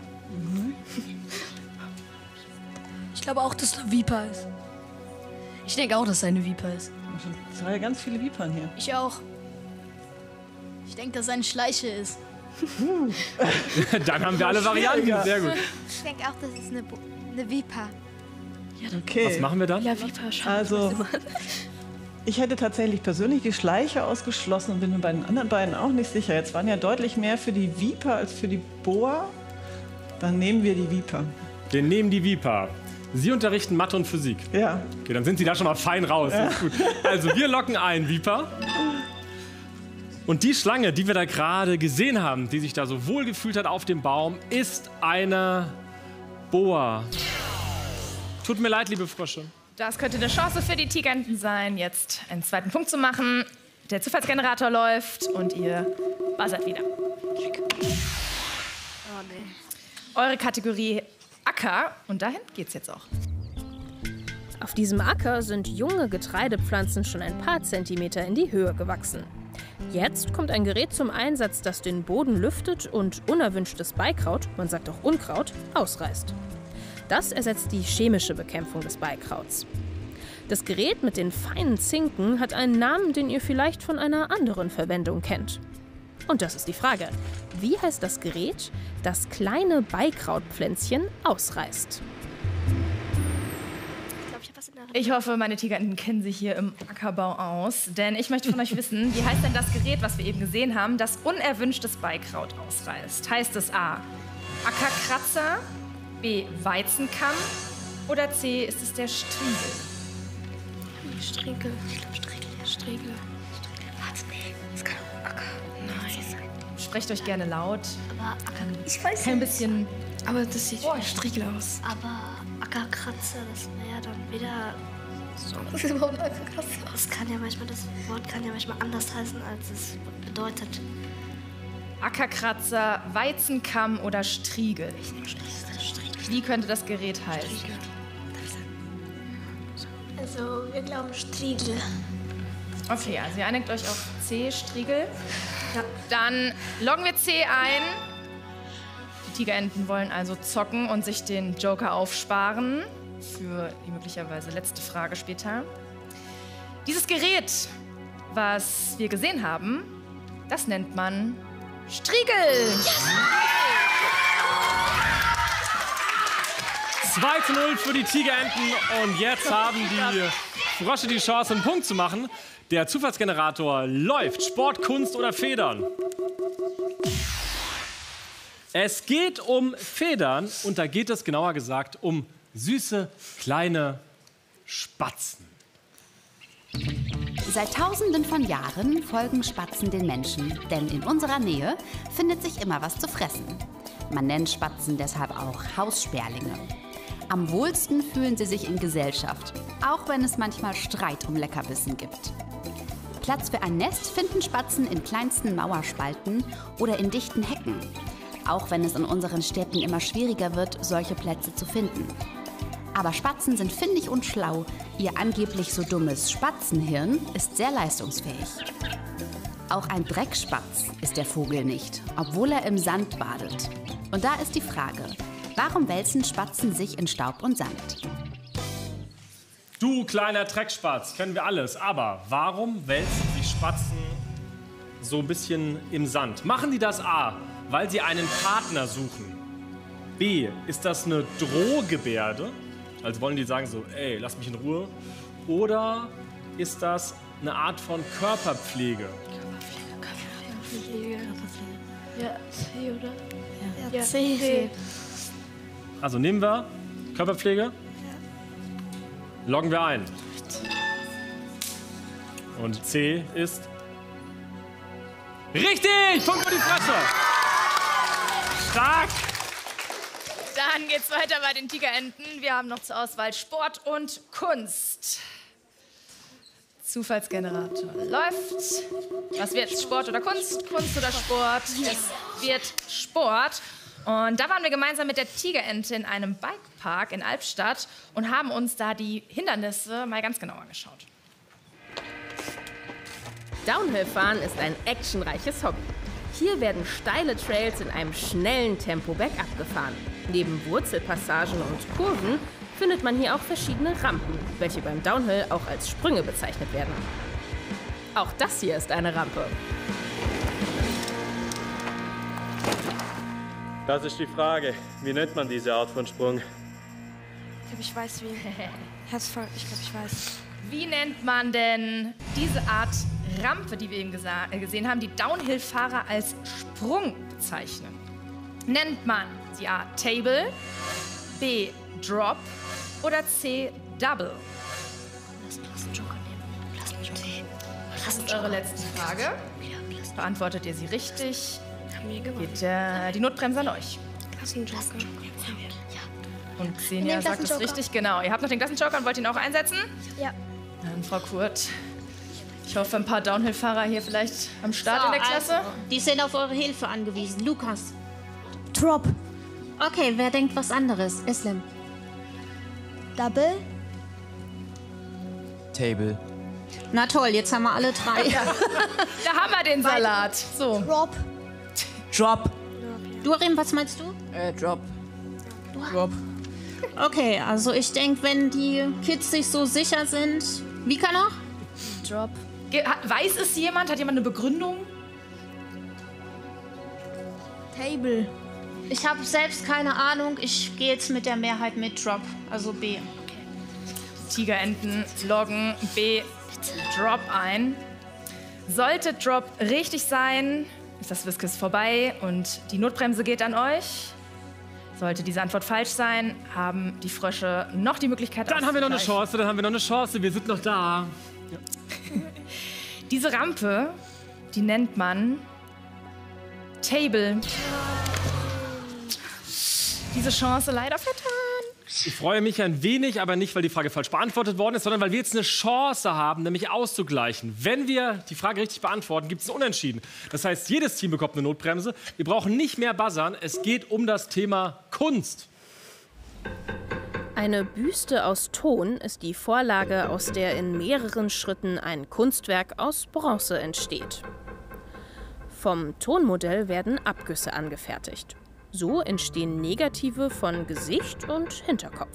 Ich glaube auch, dass es eine Viper ist. Ich denke auch, dass es eine Viper ist. Es sind ja ganz viele Vipern hier. Ich auch. Ich denke, dass es eine Schleiche ist. Dann haben wir alle Varianten. Sehr gut. Ich denke auch, das ist eine Viper. Okay. Was machen wir dann? Ja, Viper schon. Also, ich hätte tatsächlich persönlich die Schleiche ausgeschlossen und bin mir bei den anderen beiden auch nicht sicher. Jetzt waren ja deutlich mehr für die Viper als für die Boa. Dann nehmen wir die Viper. Wir nehmen die Viper. Sie unterrichten Mathe und Physik. Ja. Okay, dann sind Sie da schon mal fein raus. Ja. Das ist gut. Also wir locken ein Viper. Und die Schlange, die wir da gerade gesehen haben, die sich da so wohl gefühlt hat auf dem Baum, ist eine Boa. Tut mir leid, liebe Frösche. Das könnte eine Chance für die Tigerenten sein, jetzt einen zweiten Punkt zu machen. Der Zufallsgenerator läuft und ihr buzzert wieder. Oh nee. Eure Kategorie Acker und dahin geht's jetzt auch. Auf diesem Acker sind junge Getreidepflanzen schon ein paar Zentimeter in die Höhe gewachsen. Jetzt kommt ein Gerät zum Einsatz, das den Boden lüftet und unerwünschtes Beikraut, man sagt auch Unkraut, ausreißt. Das ersetzt die chemische Bekämpfung des Beikrauts. Das Gerät mit den feinen Zinken hat einen Namen, den ihr vielleicht von einer anderen Verwendung kennt. Und das ist die Frage: Wie heißt das Gerät, das kleine Beikrautpflänzchen ausreißt? Ich hoffe, meine Tigerenten kennen sich hier im Ackerbau aus, denn ich möchte von euch wissen, wie heißt denn das Gerät, was wir eben gesehen haben, das unerwünschtes Beikraut ausreißt? Heißt es A, Ackerkratzer, B, Weizenkamm oder C, ist es der Striegel? Striegel. Ich glaube Striegel. Warte, nee. Das kann auch Acker. Nein. Sprecht euch gerne laut. Aber Acker, ich weiß Ein nicht. bisschen. Aber das sieht wie Striegel aus. Aber Ackerkratzer, das wäre ja dann wieder so. Was ist überhaupt Ackerkratzer? Das Wort kann ja manchmal anders heißen, als es bedeutet. Ackerkratzer, Weizenkamm oder Striegel? Ich nehme Striegel. Wie könnte das Gerät heißen? Also, wir glauben Striegel. Okay, also ihr einigt euch auf C, Striegel. Ja. Dann loggen wir C ein. Die Tigerenten wollen also zocken und sich den Joker aufsparen für die möglicherweise letzte Frage später. Dieses Gerät, was wir gesehen haben, das nennt man Striegel. Yes! 2:0 für die Tigerenten und jetzt haben die Frösche die Chance, einen Punkt zu machen. Der Zufallsgenerator läuft. Sport, Kunst oder Federn? Es geht um Federn und da geht es genauer gesagt um süße kleine Spatzen. Seit Tausenden von Jahren folgen Spatzen den Menschen, denn in unserer Nähe findet sich immer was zu fressen. Man nennt Spatzen deshalb auch Haussperlinge. Am wohlsten fühlen sie sich in Gesellschaft, auch wenn es manchmal Streit um Leckerbissen gibt. Platz für ein Nest finden Spatzen in kleinsten Mauerspalten oder in dichten Hecken, auch wenn es in unseren Städten immer schwieriger wird, solche Plätze zu finden. Aber Spatzen sind findig und schlau. Ihr angeblich so dummes Spatzenhirn ist sehr leistungsfähig. Auch ein Dreckspatz ist der Vogel nicht, obwohl er im Sand badet. Und da ist die Frage: Warum wälzen Spatzen sich in Staub und Sand? Du kleiner Dreckspatz, können wir alles. Aber warum wälzen sich Spatzen so ein bisschen im Sand? Machen die das A, weil sie einen Partner suchen? B, ist das eine Drohgebärde? Also wollen die sagen so, ey, lass mich in Ruhe. Oder ist das eine Art von Körperpflege? Ja, C, oder? Ja, C. Also nehmen wir Körperpflege. Loggen wir ein. Und C ist richtig! Punkt für die Frösche. Stark! Dann geht's weiter bei den Tigerenten. Wir haben noch zur Auswahl Sport und Kunst. Zufallsgenerator läuft. Was wird's? Sport oder Kunst? Kunst oder Sport? Es wird Sport. Und da waren wir gemeinsam mit der Tigerente in einem Bikepark in Albstadt und haben uns da die Hindernisse mal ganz genau angeschaut. Downhill-Fahren ist ein actionreiches Hobby. Hier werden steile Trails in einem schnellen Tempo bergab gefahren. Neben Wurzelpassagen und Kurven findet man hier auch verschiedene Rampen, welche beim Downhill auch als Sprünge bezeichnet werden. Auch das hier ist eine Rampe. Das ist die Frage. Wie nennt man diese Art von Sprung? Ich glaube, ich weiß wie. Herzvoll, ich glaube, ich weiß. Wie nennt man denn diese Art Rampe, die wir eben gesehen haben, die Downhill-Fahrer als Sprung bezeichnen? Nennt man sie A. Table, B. Drop oder C. Double? Lass einen Joker nehmen. Lass einen Joker. Das ist eure letzte Frage. Beantwortet ihr sie richtig, geht die Notbremse an euch. Lass einen Joker. Und Xenia sagt es richtig, genau. Ihr habt noch den Klassenjoker und wollt ihn auch einsetzen? Ja. Dann, Frau Kurt, ich hoffe, ein paar Downhill-Fahrer hier vielleicht am Start in der Klasse. Also, die sind auf eure Hilfe angewiesen. Lukas. Drop. Okay, wer denkt was anderes? Islam. Double. Table. Na toll, jetzt haben wir alle drei. Da haben wir den Salat. So. Drop. Drop. Durim, was meinst du? Drop. Drop. Okay, also ich denke, wenn die Kids sich so sicher sind... Vika noch? Drop. Weiß es jemand? Hat jemand eine Begründung? Table. Ich habe selbst keine Ahnung. Ich gehe jetzt mit der Mehrheit mit Drop, also B. Tigerenten loggen B. Drop ein. Sollte Drop richtig sein, ist das Whiskers vorbei und die Notbremse geht an euch. Sollte diese Antwort falsch sein, haben die Frösche noch die Möglichkeit Dann haben wir noch eine Chance, wir sind noch da. Ja. Diese Rampe, die nennt man Table. Diese Chance leider vertan. Ich freue mich ein wenig, aber nicht, weil die Frage falsch beantwortet worden ist, sondern weil wir jetzt eine Chance haben, nämlich auszugleichen. Wenn wir die Frage richtig beantworten, gibt es ein Unentschieden. Das heißt, jedes Team bekommt eine Notbremse. Wir brauchen nicht mehr buzzern. Es geht um das Thema Kunst. Eine Büste aus Ton ist die Vorlage, aus der in mehreren Schritten ein Kunstwerk aus Bronze entsteht. Vom Tonmodell werden Abgüsse angefertigt. So entstehen Negative von Gesicht und Hinterkopf.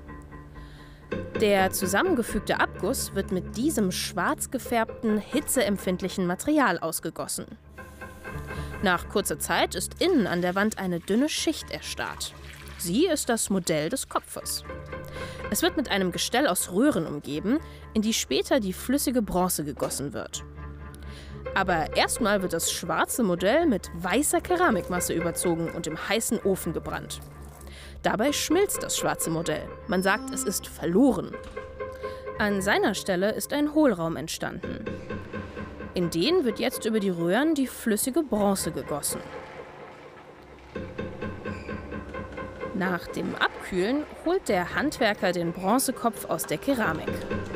Der zusammengefügte Abguss wird mit diesem schwarz gefärbten, hitzeempfindlichen Material ausgegossen. Nach kurzer Zeit ist innen an der Wand eine dünne Schicht erstarrt. Sie ist das Modell des Kopfes. Es wird mit einem Gestell aus Röhren umgeben, in die später die flüssige Bronze gegossen wird. Aber erstmal wird das schwarze Modell mit weißer Keramikmasse überzogen und im heißen Ofen gebrannt. Dabei schmilzt das schwarze Modell. Man sagt, es ist verloren. An seiner Stelle ist ein Hohlraum entstanden. In den wird jetzt über die Röhren die flüssige Bronze gegossen. Nach dem Abkühlen holt der Handwerker den Bronzekopf aus der Keramik.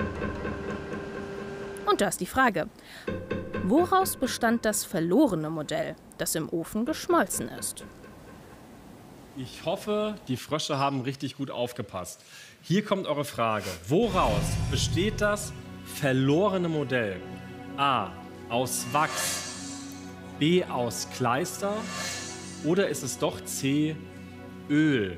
Und da ist die Frage: Woraus bestand das verlorene Modell, das im Ofen geschmolzen ist? Ich hoffe, die Frösche haben richtig gut aufgepasst. Hier kommt eure Frage. Woraus besteht das verlorene Modell? A. Aus Wachs. B. Aus Kleister. Oder ist es doch C. Öl?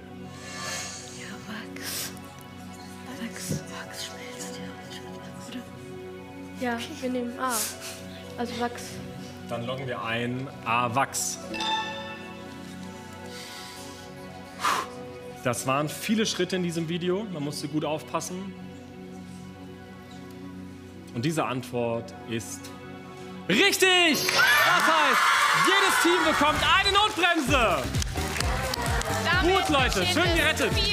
Wachs schmilzt ja. Ja, wir nehmen A. Also Wachs. Dann loggen wir ein A. Wachs. Das waren viele Schritte in diesem Video. Man musste gut aufpassen. Und diese Antwort ist richtig! Das heißt, jedes Team bekommt eine Notbremse. Gut, Leute, schön gerettet. 4:2.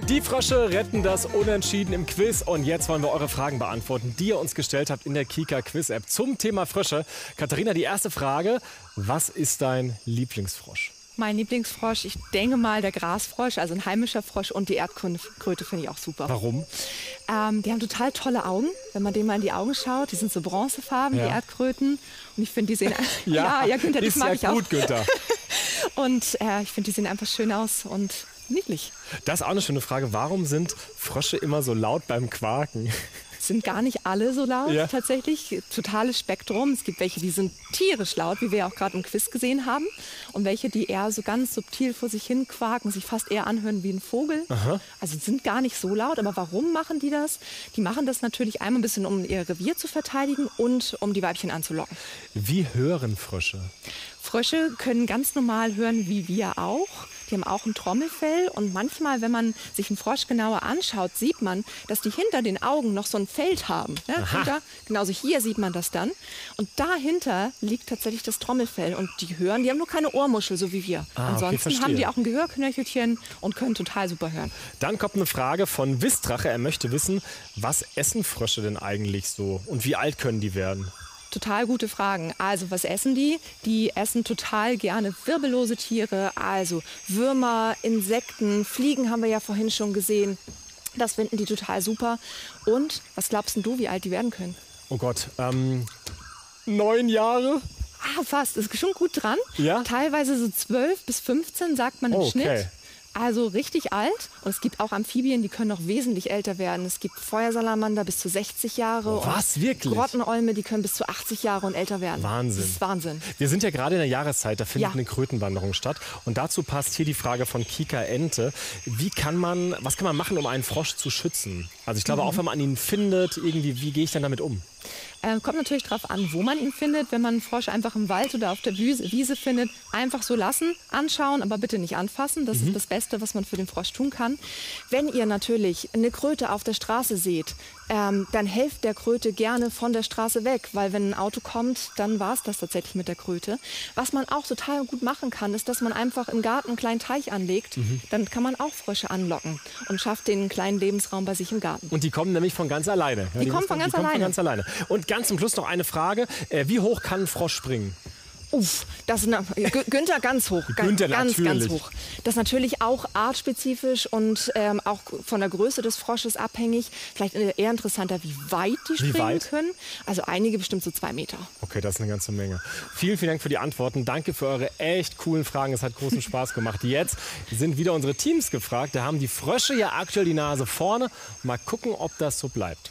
Die Frösche retten das Unentschieden im Quiz. Und jetzt wollen wir eure Fragen beantworten, die ihr uns gestellt habt in der Kika Quiz-App zum Thema Frösche. Katharina, die erste Frage. Was ist dein Lieblingsfrosch? Mein Lieblingsfrosch, ich denke mal der Grasfrosch, also ein heimischer Frosch, und die Erdkröte finde ich auch super. Warum? Die haben total tolle Augen, wenn man denen mal in die Augen schaut. Die sind so bronzefarben, die Erdkröten. Und ich finde, die sehen... ja, Günther, das mag ich auch. Ist ja gut, Günther. Und ich finde, die sehen einfach schön aus und niedlich. Das ist auch eine schöne Frage. Warum sind Frösche immer so laut beim Quaken? Sind gar nicht alle so laut, tatsächlich. Totales Spektrum. Es gibt welche, die sind tierisch laut, wie wir ja auch gerade im Quiz gesehen haben. Und welche, die eher so ganz subtil vor sich hin quaken, sich fast eher anhören wie ein Vogel. Aha. Also sind gar nicht so laut. Aber warum machen die das? Die machen das natürlich einmal ein bisschen, um ihr Revier zu verteidigen und um die Weibchen anzulocken. Wie hören Frösche? Frösche können ganz normal hören, wie wir auch. Die haben auch ein Trommelfell und manchmal, wenn man sich einen Frosch genauer anschaut, sieht man, dass die hinter den Augen noch so ein Feld haben. Ja, genauso hier sieht man das dann. Und dahinter liegt tatsächlich das Trommelfell und die hören, die haben nur keine Ohrmuschel, so wie wir. Ansonsten haben die auch ein Gehörknöchelchen und können total super hören. Dann kommt eine Frage von Wistrache. Er möchte wissen, was essen Frösche denn eigentlich so und wie alt können die werden? Total gute Fragen. Also, was essen die? Die essen total gerne wirbellose Tiere, also Würmer, Insekten, Fliegen haben wir ja vorhin schon gesehen. Das finden die total super. Und was glaubst denn du, wie alt die werden können? Oh Gott, 9 Jahre? Fast. Ist schon gut dran. Ja? Teilweise so 12 bis 15 sagt man im Schnitt. Also richtig alt. Und es gibt auch Amphibien, die können noch wesentlich älter werden. Es gibt Feuersalamander bis zu 60 Jahre. Was, wirklich? Grottenolme, die können bis zu 80 Jahre und älter werden. Wahnsinn. Das ist Wahnsinn. Wir sind ja gerade in der Jahreszeit, da findet eine Krötenwanderung statt. Und dazu passt hier die Frage von Kika Ente. Was kann man machen, um einen Frosch zu schützen? Also ich glaube, auch wenn man ihn findet, irgendwie, wie gehe ich dann damit um? Kommt natürlich darauf an, wo man ihn findet. Wenn man einen Frosch einfach im Wald oder auf der Wiese findet, einfach so lassen, anschauen, aber bitte nicht anfassen. Das ist das Beste, was man für den Frosch tun kann. Wenn ihr natürlich eine Kröte auf der Straße seht, dann helft der Kröte gerne von der Straße weg, weil wenn ein Auto kommt, dann war es das tatsächlich mit der Kröte. Was man auch total gut machen kann, ist, dass man einfach im Garten einen kleinen Teich anlegt. Dann kann man auch Frösche anlocken und schafft den kleinen Lebensraum bei sich im Garten. Und die kommen nämlich von ganz alleine. Die kommen von ganz alleine. Und ganz zum Schluss noch eine Frage. Wie hoch kann ein Frosch springen? Das ist Günther ganz hoch. Günther ganz natürlich. hoch. Das ist natürlich auch artspezifisch und auch von der Größe des Frosches abhängig. Vielleicht eher interessanter, wie weit die springen können. Also einige bestimmt so 2 Meter. Okay, das ist eine ganze Menge. Vielen, vielen Dank für die Antworten. Danke für eure echt coolen Fragen. Es hat großen Spaß gemacht. Jetzt sind wieder unsere Teams gefragt. Da haben die Frösche ja aktuell die Nase vorne. Mal gucken, ob das so bleibt.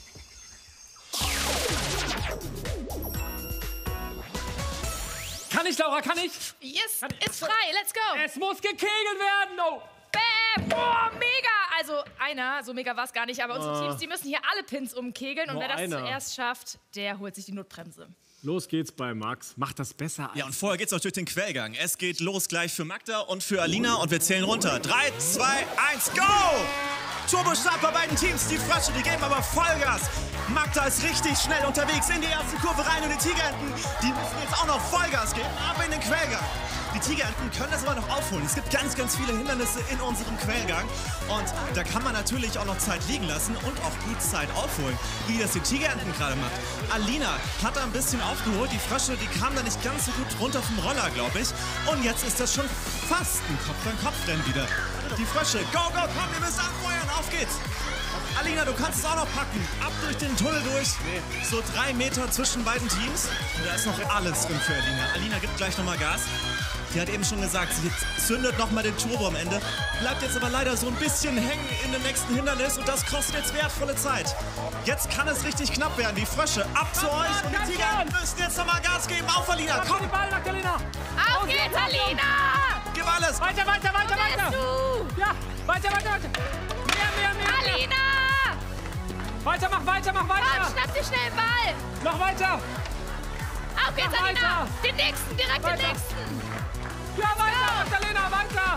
Kann ich, Laura, kann ich? Yes, ist frei, let's go. Es muss gekegelt werden, oh. Bäm, boah, mega. Also so mega war es gar nicht, aber unsere Teams, die müssen hier alle Pins umkegeln. Und Nur wer das einer. zuerst schafft, der holt sich die Notbremse. Los geht's bei Max. Macht das besser. Ja, und vorher geht's noch durch den Quellgang. Es geht los gleich für Magda und für Alina und wir zählen runter. 3, 2, 1, go! Turbostart bei beiden Teams. Die Frösche, die geben aber Vollgas. Magda ist richtig schnell unterwegs in die erste Kurve rein und die Tigerenten, die müssen jetzt auch noch Vollgas geben, aber in den Quellgang. Die Tigerenten können das aber noch aufholen. Es gibt ganz, ganz viele Hindernisse in unserem Quellgang und da kann man natürlich auch noch Zeit liegen lassen und auch gut Zeit aufholen, wie das die Tigerenten gerade macht. Alina hat da ein bisschen aufgeholt. Die Frösche, die kamen da nicht ganz so gut runter vom Roller, glaube ich. Und jetzt ist das schon fast ein Kopf-an-Kopf-Rennen wieder. Die Frösche, go, go, komm, ihr müsst anfeuern, auf geht's. Alina, du kannst es auch noch packen. Ab durch den Tunnel durch. So 3 Meter zwischen beiden Teams. Und da ist noch alles drin für Alina. Alina gibt gleich nochmal Gas. Die hat eben schon gesagt, sie zündet nochmal den Turbo am Ende. Bleibt jetzt aber leider so ein bisschen hängen in dem nächsten Hindernis und das kostet jetzt wertvolle Zeit. Jetzt kann es richtig knapp werden. Die Frösche ab zu euch und die Tiger müssen jetzt nochmal Gas geben. Auf, Alina, komm! Auf geht's, Alina! Gib alles! Weiter! Ja, weiter! Mehr! Alina! Weiter, mach weiter! Komm, schnapp dir schnell den Ball! Noch weiter! Auf geht's, Mach Alina! weiter. Den nächsten, direkt den nächsten! Ja, weiter, Magdalena, weiter!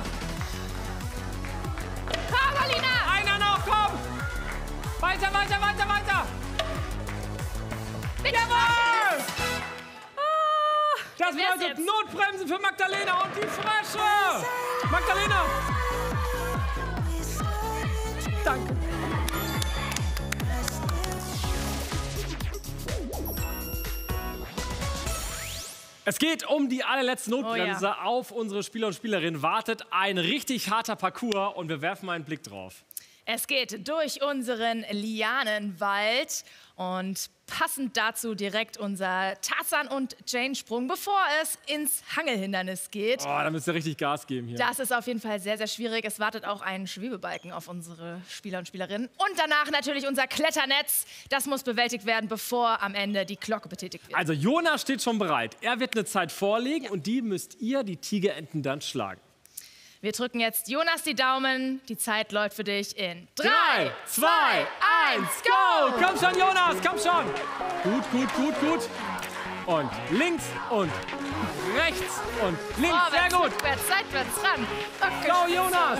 Komm, Alina! Einer noch, komm! Weiter! Jawohl! Das bedeutet Notbremsen für Magdalena und die Frösche! Magdalena! Danke. Es geht um die allerletzte Notbremse. Auf unsere Spieler und Spielerinnen wartet ein richtig harter Parcours und wir werfen mal einen Blick drauf. Es geht durch unseren Lianenwald und passend dazu direkt unser Tarzan- und Jane-Sprung, bevor es ins Hangelhindernis geht. Oh, da müsst ihr richtig Gas geben hier. Das ist auf jeden Fall sehr, sehr schwierig. Es wartet auch ein Schwebebalken auf unsere Spieler und Spielerinnen. Und danach natürlich unser Kletternetz. Das muss bewältigt werden, bevor am Ende die Glocke betätigt wird. Also Jonas steht schon bereit. Er wird eine Zeit vorlegen und die müsst ihr, die Tigerenten, dann schlagen. Wir drücken jetzt Jonas die Daumen. Die Zeit läuft für dich in 3, 2, 1, go! Komm schon, Jonas, komm schon! Gut, gut, gut, gut. Und links und rechts und links. Vorwärts, Sehr gut. Rückwärts, seitwärts, ran. Okay. Go, Jonas!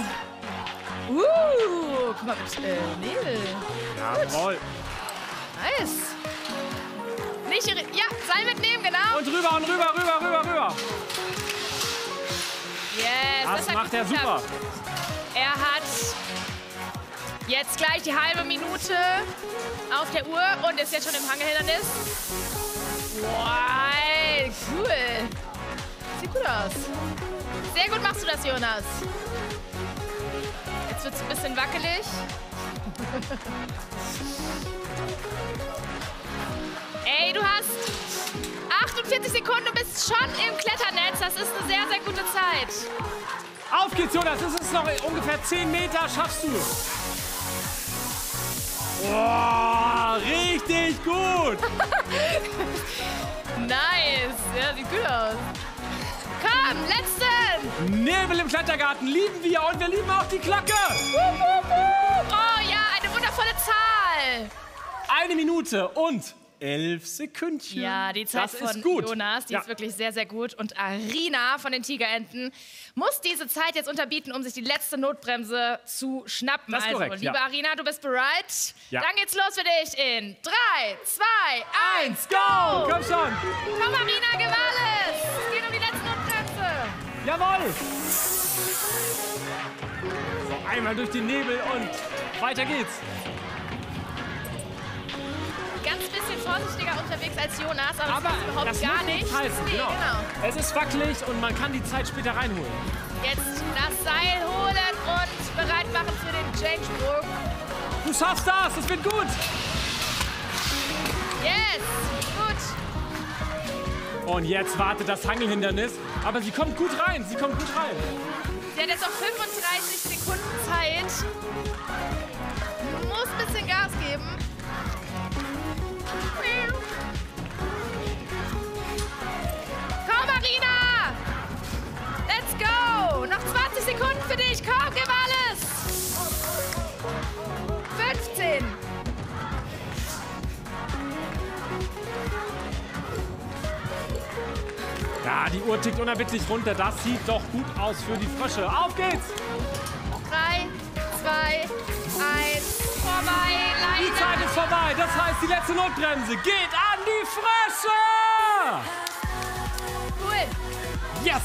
Guck mal mit Nebel. Jawohl. Nice. Nicht, ja, Seil mitnehmen, genau. Und rüber und rüber, rüber, rüber, rüber. Yes, das macht er super. Er hat jetzt gleich die halbe Minute auf der Uhr und ist jetzt schon im Hangelhindernis. Wow, cool. Sieht gut aus. Sehr gut machst du das, Jonas. Jetzt wird es ein bisschen wackelig. Ey, du hast 48 Sekunden, du bist schon im Kletternetz. Das ist eine sehr, sehr gute Zeit. Auf geht's, Jonas. Es ist noch ungefähr 10 Meter. Schaffst du. Oh, richtig gut. Nice. Ja, sieht gut aus. Komm, letzten. Nebel im Klettergarten lieben wir und wir lieben auch die Glocke. Oh ja, eine wundervolle Zahl. 1 Minute und 11 Sekündchen. Ja, die Zeit von Jonas, die ist wirklich sehr, sehr gut. Und Arina von den Tigerenten muss diese Zeit jetzt unterbieten, um sich die letzte Notbremse zu schnappen. Das ist also, korrekt, liebe Arina, du bist bereit? Ja. Dann geht's los für dich in 3, 2, 1, go! Komm schon! Komm, Arina, gewall es! Es geht um die letzte Notbremse. Jawohl! So, einmal durch den Nebel und weiter geht's. Ganz bisschen vorsichtiger unterwegs als Jonas, aber das ist überhaupt das gar muss nichts. heißen, Nee, genau. Es ist wackelig und man kann die Zeit später reinholen. Jetzt das Seil holen und bereit machen für den Jane-Sprung. Du schaffst das, das wird gut. Yes, gut. Und jetzt wartet das Hangelhindernis, aber sie kommt gut rein, Sie hat jetzt noch 35 Sekunden Zeit. Muss ein bisschen Gas geben. Komm, Arina! Let's go! Noch 20 Sekunden für dich. Komm, gib alles! 15. Ja, die Uhr tickt unerbittlich runter. Das sieht doch gut aus für die Frösche. Auf geht's! 3, 2, 1, vorbei, leider. Die Zeit ist vorbei. Das heißt, die letzte Notbremse geht an die Frösche! Cool. Yes!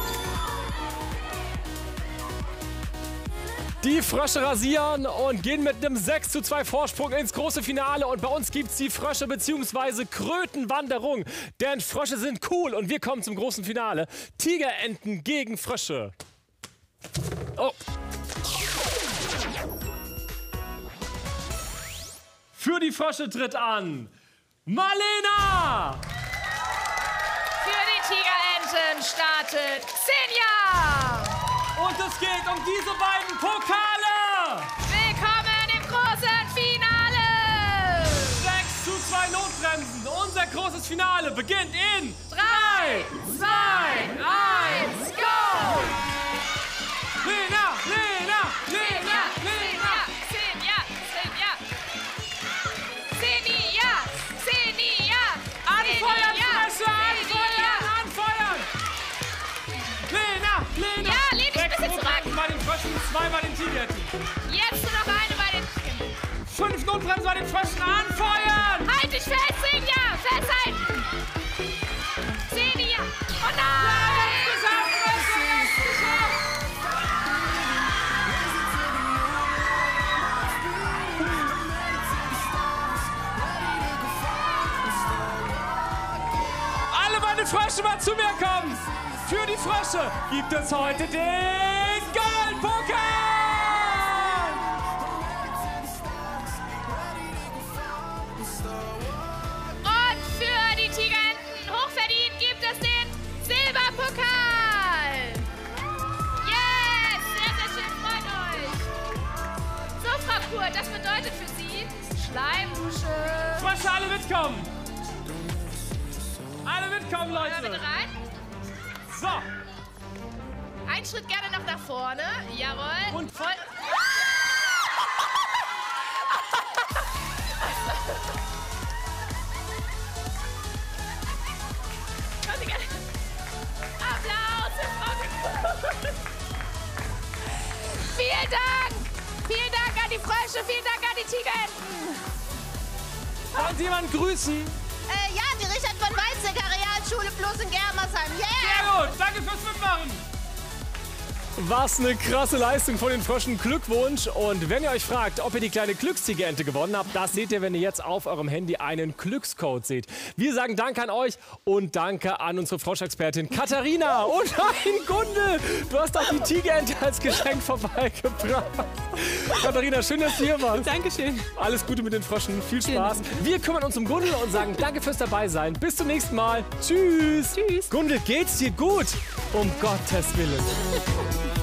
Die Frösche rasieren und gehen mit einem 6:2 Vorsprung ins große Finale. Und bei uns gibt's die Frösche bzw. Krötenwanderung. Denn Frösche sind cool und wir kommen zum großen Finale. Tigerenten gegen Frösche. Oh. Für die Frösche tritt an Marlena! Für die Tigerenten startet Xenia! Und es geht um diese beiden Pokale! Willkommen im großen Finale! 6:2 Notbremsen. Unser großes Finale beginnt in 3, 2, 1, go! Lena, Lena, Lena, Lena! Xenia, Xenia! Xenia, Xenia! Anfeuern, Frösche, anfeuern, anfeuern! Lena, Lena! Ja, lehn dich ein bisschen zurück! Bei den Fröschen, 2 bei den Tigerenten. Jetzt nur noch eine bei den... 5 Notbremsen bei den Fröschen, anfeuern! Halt dich fest, Xenia! Festhalten! Xenia! Oh nein! Frösche mal zu mir kommen. Für die Frösche gibt es heute den Goldpokal. Und für die Tigerenten hochverdient gibt es den Silberpokal. Yes, sehr, sehr schön, freut euch. So, Frau Kurt, das bedeutet für Sie Schleimdusche. Frösche, alle mitkommen. Alle mitkommen, Leute. Bitte rein. So. Ein Schritt gerne noch nach vorne. Jawohl. Und voll. Applaus für Frau Kurt. Vielen Dank. Vielen Dank an die Frösche. Vielen Dank an die Tigerenten. Wollen Sie jemanden grüßen? Ja, die Richard von Weizsäcker Realschule Plus in Germersheim. Yeah! Sehr gut, danke fürs Mitmachen. Was eine krasse Leistung von den Fröschen. Glückwunsch. Und wenn ihr euch fragt, ob ihr die kleine Glückstigerente gewonnen habt, das seht ihr, wenn ihr jetzt auf eurem Handy einen Glückscode seht. Wir sagen Danke an euch und danke an unsere Froschexpertin Katharina. Und nein, Gundel, du hast auch die Tigerente als Geschenk vorbeigebracht. Katharina, schön, dass du hier warst. Dankeschön. Alles Gute mit den Fröschen. Viel Spaß. Wir kümmern uns um Gundel und sagen Danke fürs Dabeisein. Bis zum nächsten Mal. Tschüss. Tschüss. Gundel, geht's dir gut? Um Gottes Willen.